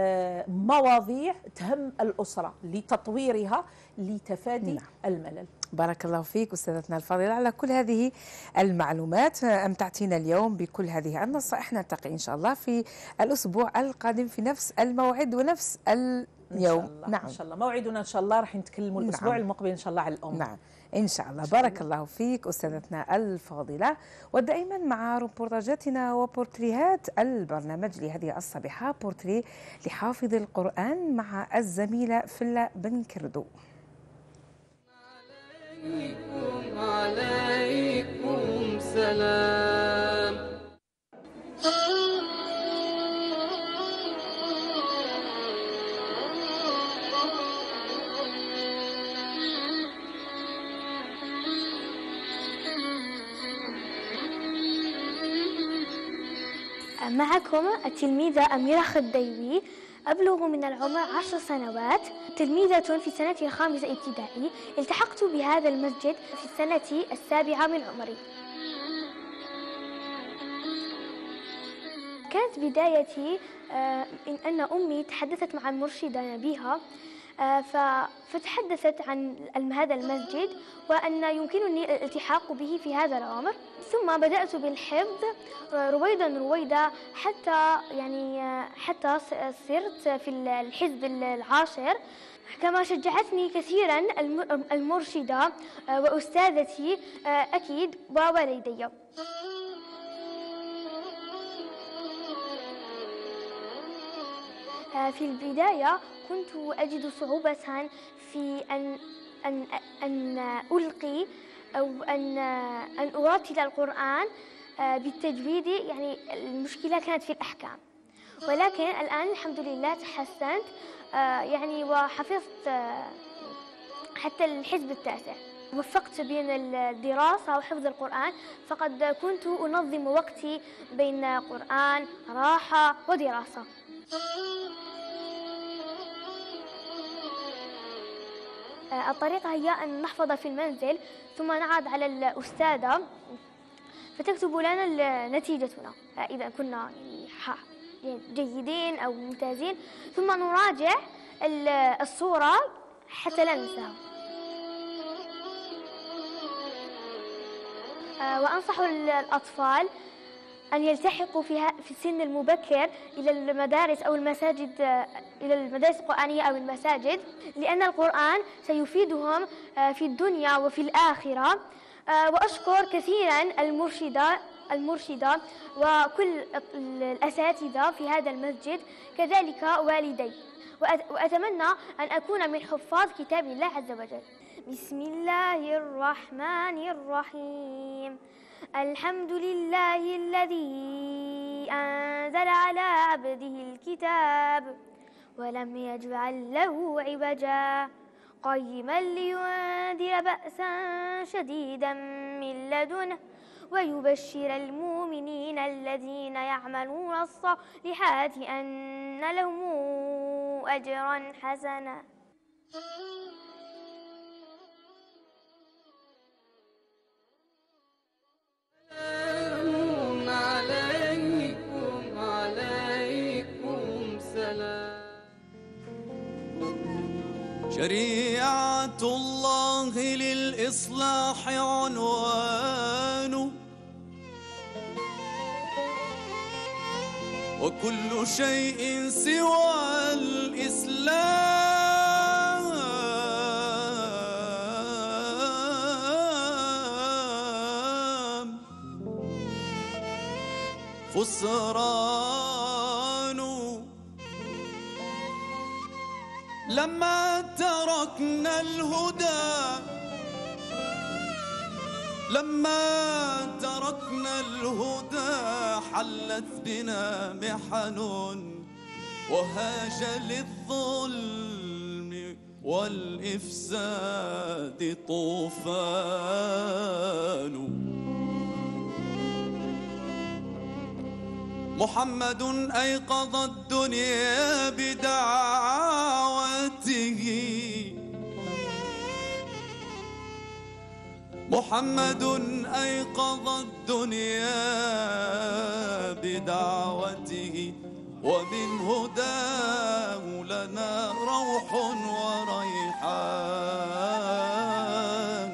مواضيع تهم الاسره لتطويرها لتفادي نعم. الملل. بارك الله فيك أستاذتنا الفاضلة على كل هذه المعلومات، أمتعتينا اليوم بكل هذه النصائح. نلتقي إن شاء الله في الأسبوع القادم في نفس الموعد ونفس اليوم. إن شاء الله. نعم. إن شاء الله موعدنا إن شاء الله راح نتكلموا الأسبوع نعم. المقبل إن شاء الله على الأم. نعم إن شاء الله. بارك الله فيك أستاذتنا الفاضلة، ودائما مع ريبورتاجاتنا وبورتريهات البرنامج لهذه الصبيحة، بورتري لحافظ القرآن مع الزميلة فلا بن كردو. عليكم عليكم سلام. معكم التلميذة أميرة خديوي، أبلغ من العمر عشر سنوات، تلميذة في السنة الخامسة ابتدائي. التحقت بهذا المسجد في السنة السابعة من عمري. كانت بدايتي إن أن أمي تحدثت مع المرشدة بها، فتحدثت عن هذا المسجد وأن يمكنني الالتحاق به في هذا العمر. ثم بدأت بالحفظ رويدا رويدا حتى يعني حتى صرت في الحزب العاشر. كما شجعتني كثيرا المرشدة وأستاذتي أكيد ووالدي. في البداية كنت أجد صعوبة في أن أن أن ألقي أو أن أن أرتل القرآن بالتجويد، يعني المشكلة كانت في الأحكام، ولكن الآن الحمد لله تحسنت يعني وحفظت حتى الحزب التاسع. وفقت بين الدراسة وحفظ القرآن، فقد كنت أنظم وقتي بين قرآن راحة ودراسة. الطريقة هي أن نحفظ في المنزل ثم نعرض على الأستاذة فتكتب لنا نتيجتنا إذا كنا جيدين أو ممتازين، ثم نراجع الصورة حتى لا ننساها. وأنصح الأطفال أن يلتحقوا في في السن المبكر إلى المدارس أو المساجد، إلى المدارس القرآنية أو المساجد، لأن القرآن سيفيدهم في الدنيا وفي الآخرة. وأشكر كثيرا المرشدة المرشدة وكل الأساتذة في هذا المسجد، كذلك والدي، وأتمنى أن أكون من حفاظ كتاب الله عز وجل. بسم الله الرحمن الرحيم. الحمد لله الذي أنزل على عبده الكتاب ولم يجعل له عوجا قيما لينذر بأسا شديدا من لدنه ويبشر المؤمنين الذين يعملون الصالحات أن لهم أجرا حسنا. سلام عليكم عليكم سلام. شريعة الله للإصلاح عنوان، وكل شيء سوى الإسلام خسران. لما تركنا الهدى لما تركنا الهدى حلت بنا محن، وهاج للظلم والإفساد طوفان. محمد أيقظ الدنيا بدعوته، محمد أيقظ الدنيا بدعوته، ومن هداه لنا روح وريحان.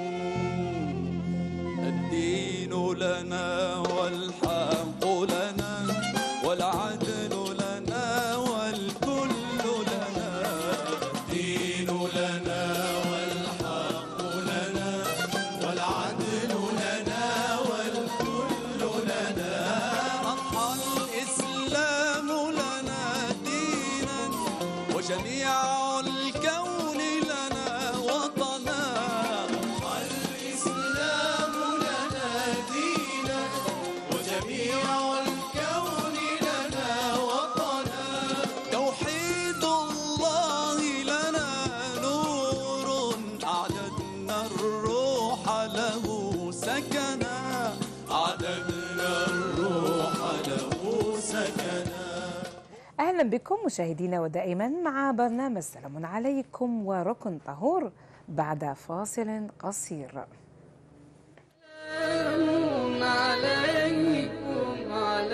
الدين لنا والحق لنا والعدل لنا والكل لنا. الدين لنا والحق لنا والعدل لنا والكل لنا. أضحى الإسلام لنا دينا وجميع الكون لنا وطنا. أضحى الإسلام لنا دينا وجميع الكون لنا وطنا. توحيد الله لنا نور أعددنا الروح له سكنا. أعددنا الروح له سكنا. أهلا بكم مشاهدينا ودائما مع برنامج سلام عليكم وركن طهور بعد فاصل قصير. سلام عليكم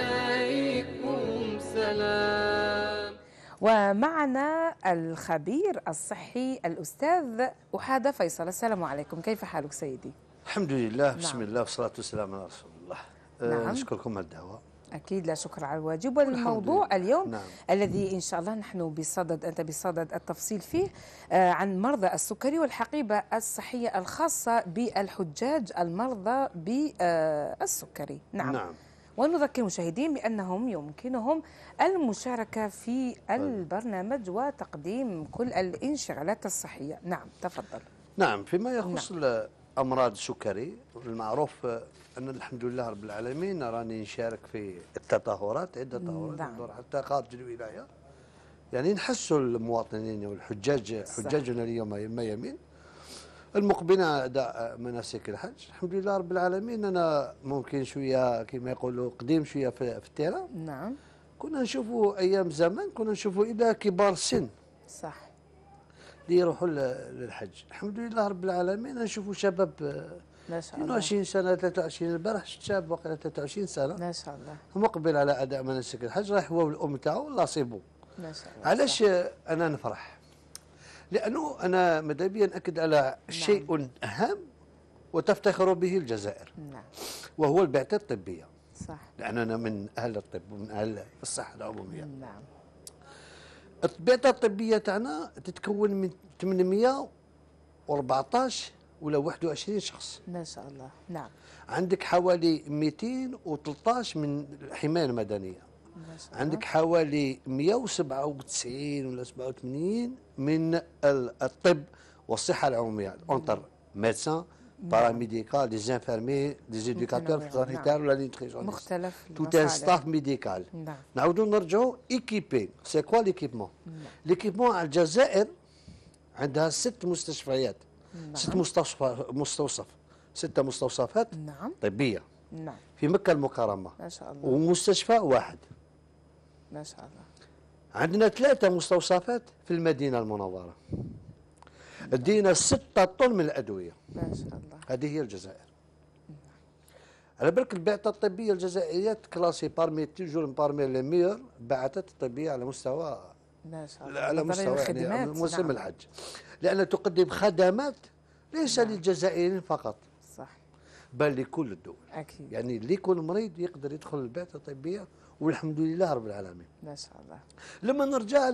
عليكم سلام. ومعنا الخبير الصحي الأستاذ أحادة فيصل. السلام عليكم، كيف حالك سيدي؟ الحمد لله، بسم نعم. الله والصلاة والسلام على رسول الله. نعم. نشكركم على الدعوة. أكيد، لا شكر على الواجب. والموضوع اليوم نعم. الذي إن شاء الله نحن بصدد أنت بصدد التفصيل فيه آه عن مرضى السكري والحقيبة الصحية الخاصة بالحجاج المرضى بالسكري. نعم. نعم. ونذكر المشاهدين بأنهم يمكنهم المشاركة في البرنامج وتقديم كل الانشغالات الصحية. نعم، تفضل. نعم، فيما يخص نعم. أمراض السكري، المعروف أن الحمد لله رب العالمين راني نشارك في التظاهرات، عدة تظاهرات نعم. حتى خارج الولاية، يعني نحسوا المواطنين والحجاج حجاجنا اليوم ما يمين المقبلين على أداء مناسك الحج. الحمد لله رب العالمين أنا ممكن شوية كما يقولوا قديم شوية في, في التيران. نعم. كنا نشوفوا أيام زمان كنا نشوفوا إلى كبار السن صح اللي يروحوا للحج. الحمد لله رب العالمين نشوفوا شباب ما شاء الله اثنين وعشرين سنة ثلاثة وعشرين. البارح شفت شاب وقيلا ثلاثة وعشرين سنة ما شاء الله مقبل على أداء مناسك الحج، رايح هو والأم تاعو الله يصيبوا. ما شاء الله. علاش أنا نفرح؟ لأنه أنا ماذا بيا نأكد على شيء نعم. أهم وتفتخر به الجزائر نعم. وهو البعثة الطبية. صح. لأننا من أهل الطب ومن أهل الصحة العمومية. نعم. البعثة الطبية تاعنا تتكون من ثمانمئة وأربعطاش ولا واحد وعشرين شخص. ما شاء الله. نعم. عندك حوالي مئتين وثلاثة عشر من الحماية المدنية. ما شاء الله. عندك حوالي مئة وسبعة وتسعين ولا سبعة وثمانين من الطب والصحة العمومية، اونتر ميدسان، باراميديكال، دي زانفيرمي، دي زيديكاتور سانيتار ولا نيوتريسيونيست، مختلف توت ان ستاف ميديكال. نعم. نعاودوا نرجعوا ايكيبي. سي كوا ليكيبمون؟ ليكيبمون على الجزائر عندها ست مستشفيات. نعم. ست مستوصف مستوصف ستة مستوصفات. نعم. طبية. نعم. في مكة المكرمة. ما شاء الله. ومستشفى واحد. ما شاء الله. عندنا ثلاثة مستوصفات في المدينة المنورة. ادينا ستة طن من الأدوية. ما شاء الله. هذه هي الجزائر. على بالك البعثة الطبية الجزائرية كلاسي بارمي توجور بارمي لي ميور بعثات الطبية على مستوى ما شاء الله. على مستوى يعني موسم نعم. الحج، لأنها تقدم خدمات ليس نعم. للجزائريين فقط، صح، بل لكل الدول. أكيد. يعني لكل مريض يقدر يدخل البعثة الطبية، والحمد لله رب العالمين. ما شاء الله. لما نرجع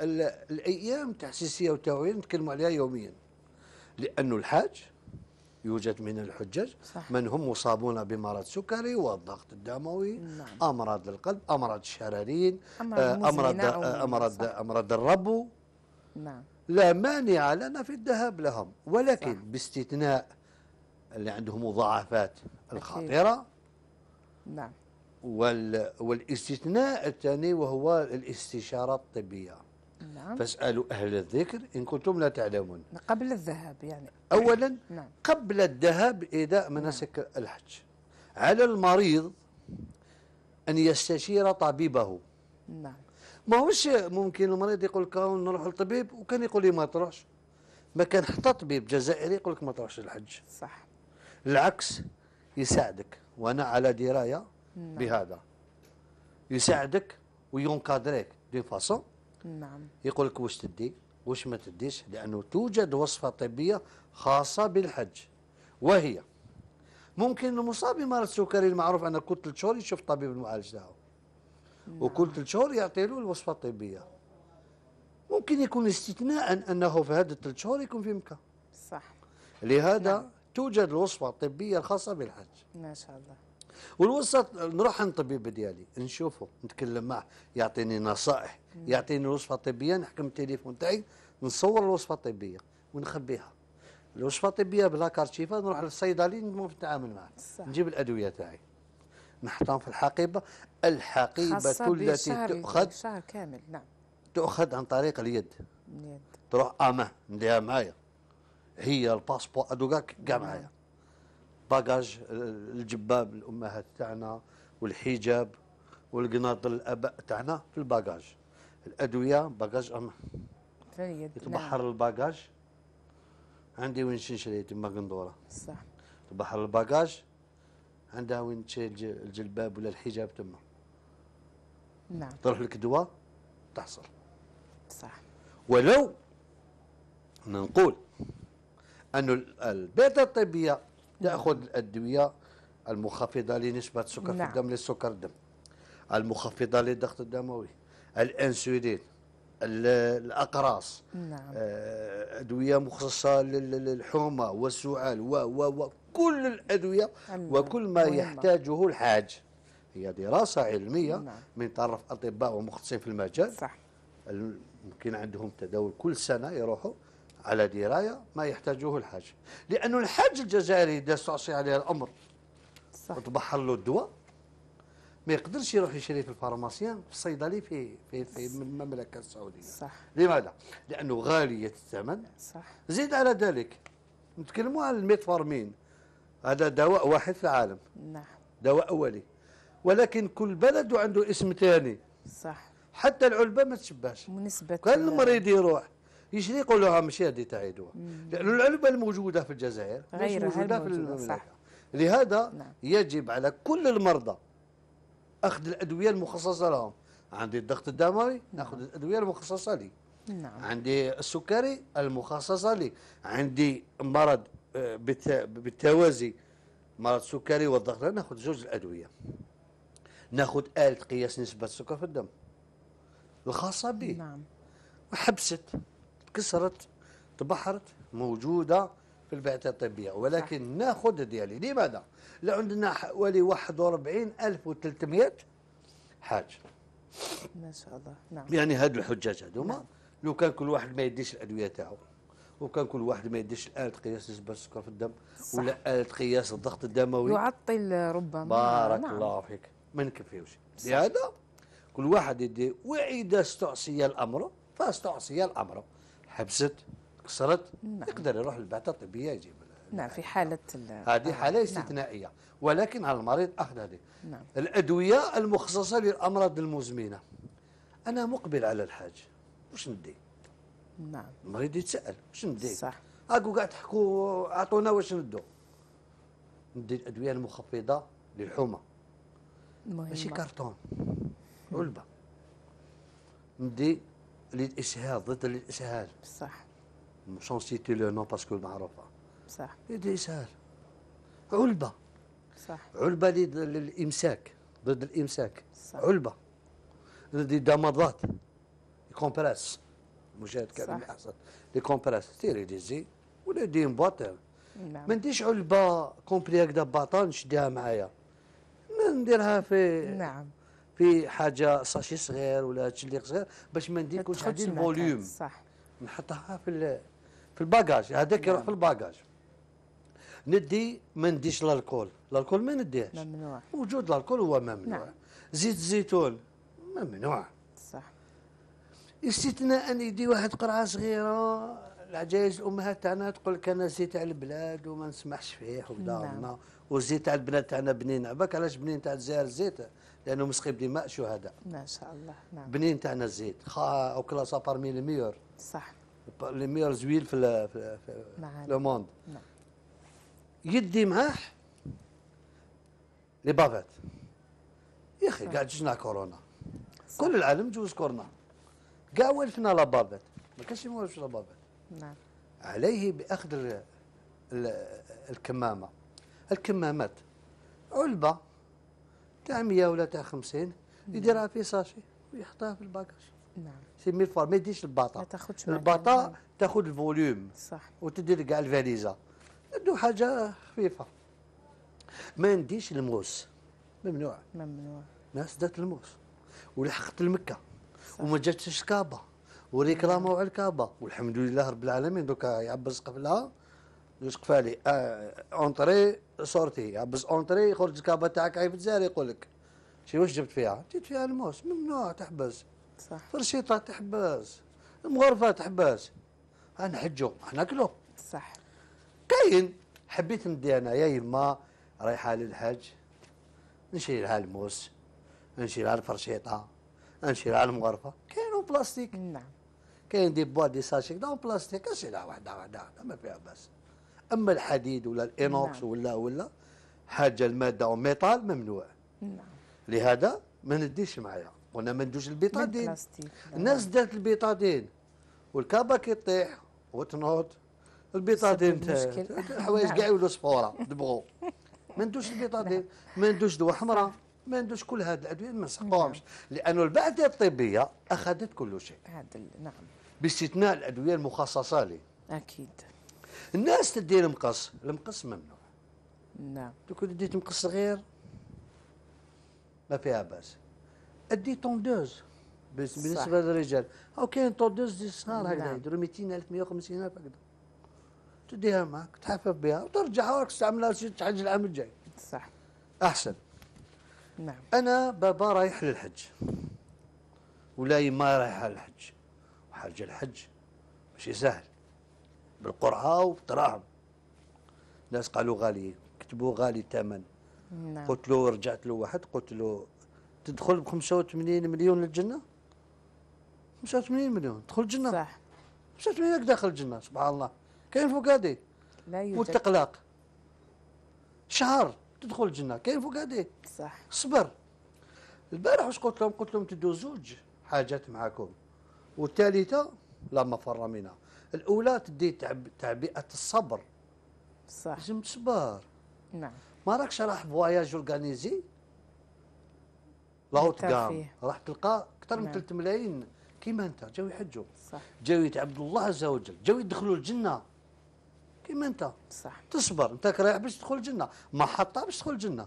للأيام التحسيسية والتوعية نتكلموا عليها يوميا، لأنه الحاج يوجد من الحجاج صح. من هم مصابون بمرض السكري والضغط الدموي، نعم. أمراض القلب، أمراض الشرايين، أمراض أمراض أمراض الربو. نعم. لا مانع لنا في الذهاب لهم، ولكن صح. باستثناء اللي عندهم مضاعفات الخطيرة. نعم. وال والاستثناء الثاني وهو الاستشارة الطبية. نعم. فاسألوا أهل الذكر إن كنتم لا تعلمون. قبل الذهاب يعني. أولا نعم. قبل الذهاب إلى مناسك نعم. الحج على المريض أن يستشير طبيبه. نعم. ما هوش ممكن المريض يقول لك نروح للطبيب وكان يقول لي ما تروحش. ما كان حتى طبيب جزائري يقول لك ما تروحش للحج. صح. العكس يساعدك، وأنا على دراية نعم. بهذا يساعدك وينكادريك دي فاصون. نعم. يقول لك واش تدي واش ما تديش، لأنه توجد وصفة طبية خاصة بالحج، وهي ممكن المصاب بمرض السكري المعروف أن كل ثلاث شهور يشوف طبيب المعالج تاعو. نعم. وكل ثلاث شهور يعطي له الوصفة الطبية. ممكن يكون استثناء أنه في هذه الثلاث شهور يكون في مكة. صح. لهذا نعم. توجد الوصفة الطبية الخاصة بالحج. ما شاء الله. والوسط نروح عند الطبيب ديالي نشوفه نتكلم معه يعطيني نصائح، يعطيني الوصفه الطبيه، نحكم التليفون تاعي نصور الوصفه الطبيه ونخبيها. الوصفه الطبيه بلا كارتشيفه نروح للصيدلي نتعامل معه، نجيب الادويه تاعي نحطهم في الحقيبه. الحقيبه التي تؤخذ شهر كامل. نعم. تؤخذ عن طريق اليد. اليد. تروح امه نديها معايا، هي الباسبور ادو كاع معايا. باجاج الجباب الامهات تاعنا والحجاب والقناطر الاباء تاعنا في الباجاج. الادويه باجاج امه في اليد. يتبحر نعم. الباجاج عندي وين نشري تما قندوره. صح. تبحر الباجاج عندها وين تشري الجلباب ولا الحجاب تما. نعم. تروح لك دواء تحصل. صح. ولو نقول أن البعثة الطبية تأخذ الأدوية المخفضة لنسبة السكر نعم. في الدم للسكر الدم، المخفضة للضغط الدموي، الأنسولين، الأقراص، نعم. أدوية مخصصة للحمى والسعال و و و كل الأدوية وكل ما مهمة. يحتاجه الحاج. هي دراسة علمية نعم. من طرف أطباء ومختصين في المجال. صح. ممكن عندهم تداول كل سنة يروحوا على دراية ما يحتاجه الحاج، لأنه الحاج الجزائري إذا استعصي عليه الأمر صح. وتبحر له الدواء ما يقدرش يروح يشري في الفارماسيان في الصيدلي في في في المملكة السعودية. صح. لماذا؟ لأنه غالية الثمن. صح. زيد على ذلك نتكلموا عن الميتفورمين، هذا دواء واحد في العالم. نعم. دواء أولي، ولكن كل بلد عنده اسم ثاني. صح. حتى العلبة ما تشبهش. ونسبة كان المريض يروح يشري يقول له ماشي هذه تاعي دواء، لأنه العلبة الموجودة في الجزائر مش موجودة في المملكة. لهذا نعم. يجب على كل المرضى أخذ الأدوية المخصصة لهم. عندي الضغط الدموي ناخذ الأدوية المخصصة لي. نعم. عندي السكري المخصصة لي. عندي مرض بالتوازي مرض السكري والضغط ناخذ زوج الأدوية. ناخذ آلة قياس نسبة السكر في الدم الخاصة به. نعم. وحبست كسرت تبحرت موجودة في البعثه الطبيه، ولكن ناخذ ديالي. لماذا؟ لا عندنا حوالي واحد وأربعين ألف وثلاثمائة حاج. ما شاء الله. نعم. يعني هاد الحجاج هذوما نعم. لو كان كل واحد ما يديش الادويه تاعو، وكان كل واحد ما يديش آلة قياس نسبة السكر في الدم، صح. ولا آلة قياس الضغط الدموي، يعطل ربما. بارك نعم. الله فيك، ما نكفيوش. لهذا كل واحد يدي، وإذا استعصي الأمر فاستعصي الأمر، حبست كسرت نعم. يقدر يروح للبعثة الطبية يجيب. نعم في حالة هذه حالة استثنائية. نعم. ولكن على المريض أخذ هذه. نعم. الأدوية المخصصة للأمراض المزمنة، أنا مقبل على الحاج، واش ندي؟ نعم. المريض يتسأل واش ندي؟ صح. هاكو قاعد تحكوا اعطونا واش ندو. ندي الأدوية المخفضة للحمى، ماشي كرتون، علبة. ندي للإسهال، ضد الإسهال. صح. سون سيتي لو نون باسكو معروفة. صح. يدي إسهال، علبة. صح. علبة للإمساك، ضد الإمساك. صح. علبة. ندي دمضات، كومبراس، مشاهد كلام احسن، لي كومبراس تيري دي زي ولا دي مباط. نعم. ما نديش علبه كومبلي هكذا باطا نشديها معايا، نديرها في نعم في حاجه ساشي صغير ولا تشليق صغير باش ما نديكوش عندي الفوليوم. صح. نحطها في في الباجاج، هذاك يروح في الباجاج. ندي ما نديش الالكول، الالكول ما نديهش، ممنوع. وجود الالكول هو ممنوع. نعم. زيت الزيتون ممنوع. صح. استثناء ان يدي واحد قرعه صغيره. العجائز الامهات تاعنا تقول لك انا زيت تاع البلاد وما نسمحش فيه وكذا. نعم. والزيت تاع البنات تاعنا بنين، عباك علاش بنين تاع الجزائر الزيت؟ لانه مسقي بدماء شهداء. ما شاء الله. نعم. بنين تاعنا الزيت خا او كلاصا بارمي لي ميور. صح. لي ميور زويل في في, في لو موند. نعم. يدي معاه لي بافات. يا اخي قاعد جينا كورونا، صح. كل العالم جوز كورونا، كاع ولفنا لا بافات، ما كانش ما ولفش لا بافات. نعم. عليه باخذ ال ال الكمامه، الكمامات علبه تاع مية ولا تاع خمسين يديرها في ساشي ويحطها في الباكاج. نعم. سي ميل فوا ما يديش الباطا، ما تاخذش الباطا تاخذ الفوليوم. صح. وتدير كاع الفاليزه، ندو حاجه خفيفه. ما نديش الموس، ممنوع. ممنوع. ناس دات الموس ولحقت المكه وما جاتش كابه وريكلاموا على الكابه، والحمد لله رب العالمين. دوكا يعبس قفلها جوج قفالي آه اونطري سورتي، يعبس اونطري يخرج الكابه تاعك عيب الجزائر يقول لك شي واش جبت فيها؟ جبت فيها الموس، ممنوع تحبس. صح. فرشيطه تحبس، مغرفه تحبس، نحجو ناكلو. صح. كاين حبيت ندي انا يا يما رايحه للحج نشيل لها الموس، نشيل لها الفرشيطه، نشيل لها المغرفه، كاينو بلاستيك. نعم. كاين دي بوا دي ساشيك داون بلاستيك، نشيلها وحده وحده ما فيها باس. اما الحديد ولا الانوكس نعم. ولا ولا حاجه الماده او ميطال ممنوع. نعم. لهذا ما نديش معايا، وانا ما ندوش البيطادين. الناس دارت البيطادين والكابه كي تطيح وتنوض البيطادين الحوايج كاع يولوا صفوره دبغوا. ما ندوش البيطادين، ما ندوش دواء حمراء، ما ندوش كل هذه الادويه ما نسحقوهمش، لانه البعثه الطبيه اخذت كل شيء. هذا نعم. باستثناء الادويه المخصصه لي. اكيد. الناس تدي المقص، المقص ممنوع. نعم. تكون ديت مقص صغير ما فيها باس. ادي طوندوز بالنسبه للرجال، او كاين طوندوز دي صغار هكذا يديروا مئتين ألف مئة وخمسين ألف هكذا. تديها معك تحفف بها وترجعها وراك تستعملها تحج العام الجاي. صح. احسن. نعم. انا بابا رايح للحج ولا يما رايحه للحج، وحاجه الحج ماشي سهل بالقرعه وبالدراهم. ناس قالوا غالي، كتبوا غالي الثمن. نعم. قلت له رجعت له واحد قلت له تدخل ب خمسة وثمانين مليون للجنه؟ خمسة وثمانين مليون تدخل الجنه؟ صح. خمسة وثمانين راك داخل الجنه سبحان الله. كاين فوق هذه لا يوجد. والتقلاق شهر تدخل الجنه، كاين فوق هذه. صح. صبر. البارح واش قلت لهم؟ قلت لهم تدوا زوج حاجات معاكم، والثالثه لا مفر منها. الاولى تدي تعبئه الصبر. صح. لازم تصبر. نعم. ما راكش راح فواياج اورغانيزي لاهوت كام راح تلقى اكثر من ثلاثة ملايين كيما انت جاو يحجوا. صح. جاو يتعبدوا الله عز وجل، جاو يدخلوا الجنه. كيما انت صح. تصبر، انت رايح باش تدخل الجنه، ما حطها باش تدخل الجنه،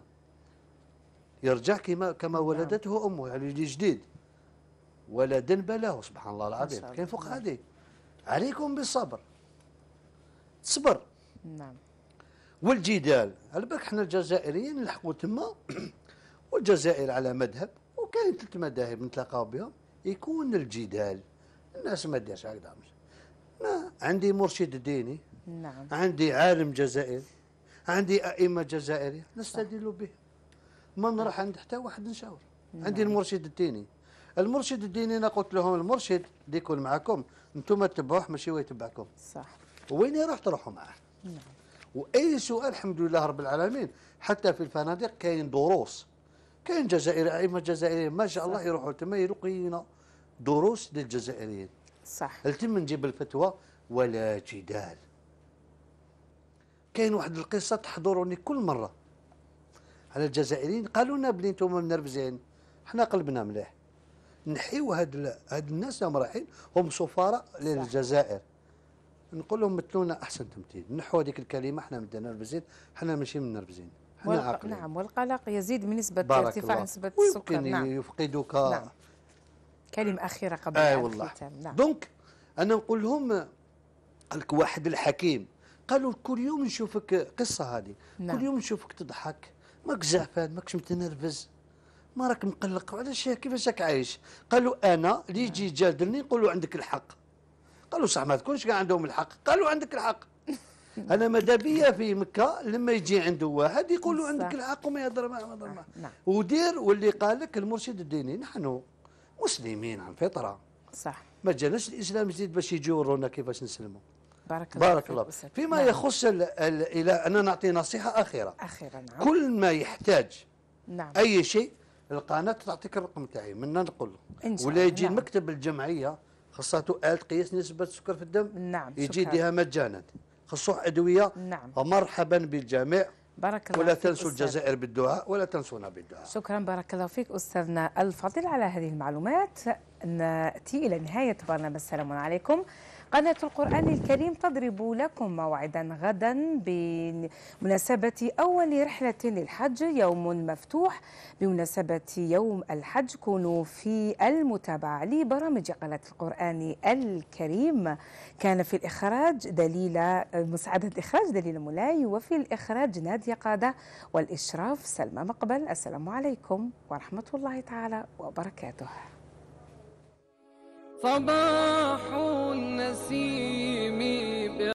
يرجع كما كما ولدته امه، يعني اللي جديد ولدا بلاه، سبحان الله العظيم. كاين فوق هذه. عليكم بالصبر، تصبر. نعم. والجدال، على بالك احنا الجزائريين نلحقوا تما والجزائر على مذهب، وكاين ثلاث مذاهب نتلاقاو بهم، يكون الجدال، الناس ما ديرش هكذا. ما عندي مرشد ديني، نعم. عندي عالم جزائري، عندي ائمه جزائريه نستدل به، ما نروح عند حتى واحد نشاور. نعم. عندي المرشد الديني، المرشد الديني انا قلت لهم المرشد اللي يكون معكم انتم تتبعوه ماشي هو يتبعكم. صح. وين يروح تروحوا معاه. نعم. واي سؤال الحمد لله رب العالمين، حتى في الفنادق كاين دروس، كاين جزائري ائمه جزائريين ما شاء الله يروحوا تما يلقينا دروس للجزائريين. صح. التم نجيب الفتوى ولا جدال. كاين واحد القصه تحضرني كل مره على الجزائريين، قالوا لنا بلي انتم منرفزين، حنا قلبنا مليح، نحيو هاد هاد الناس راهم رايحين هم سفراء للجزائر، نقول لهم مثلونا احسن تمثيل، نحو هذيك الكلمه، حنا منرفزين، حنا ماشي منرفزين، حنا والق... عاقلين. نعم، والقلق يزيد من نسبه ارتفاع نسبه السكر. ويمكن نعم. يفقدك. نعم. كلمه اخيره قبل آه الختام. والله. نعم. دونك انا نقول لهم، لك واحد الحكيم قالوا كل يوم نشوفك قصه هذه. نعم. كل يوم نشوفك تضحك، ماك زعفان، ماكش متنرفز، ما راك مقلق، علاش كيفاش راك عايش؟ قالوا انا اللي يجي يجادلني نقول له عندك الحق. قالوا صح ما تكونش كاع عندهم الحق، قالوا عندك الحق. انا ماذا بيا في مكه لما يجي عنده واحد يقول له عندك الحق وما يهضر معاه ما يهضر معاه. نعم. ودير واللي قال لك المرشد الديني، نحن مسلمين عن فطره. صح. ما جاناش الاسلام يزيد باش يجي يورونا كيفاش نسلموا. بارك الله بارك الله فيما نعم. يخص ال ال الى انا نعطي نصيحه اخيره. اخيرا. نعم. كل ما يحتاج نعم. اي شيء القناه تعطيك الرقم تاعي منا نقول له، ولا يجي نعم. المكتب الجمعيه خاصته آلة قياس نسبه السكر في الدم. نعم. يجي يديها مجانا، خصوه ادويه. نعم. ومرحبا بالجميع. بارك الله ولا فيك. تنسوا الجزائر بالدعاء، ولا تنسونا بالدعاء. شكرا بارك الله فيك أستاذنا الفاضل على هذه المعلومات. نأتي إلى نهاية برنامج السلام عليكم. قناة القرآن الكريم تضرب لكم موعدا غدا بمناسبة أول رحلة للحج، يوم مفتوح بمناسبة يوم الحج. كونوا في المتابعة لبرامج قناة القرآن الكريم. كان في الإخراج دليل مساعدة الإخراج دليل مولاي، وفي الإخراج نادية قادة، والإشراف سلمى مقبل. السلام عليكم ورحمة الله تعالى وبركاته. صباح النسيم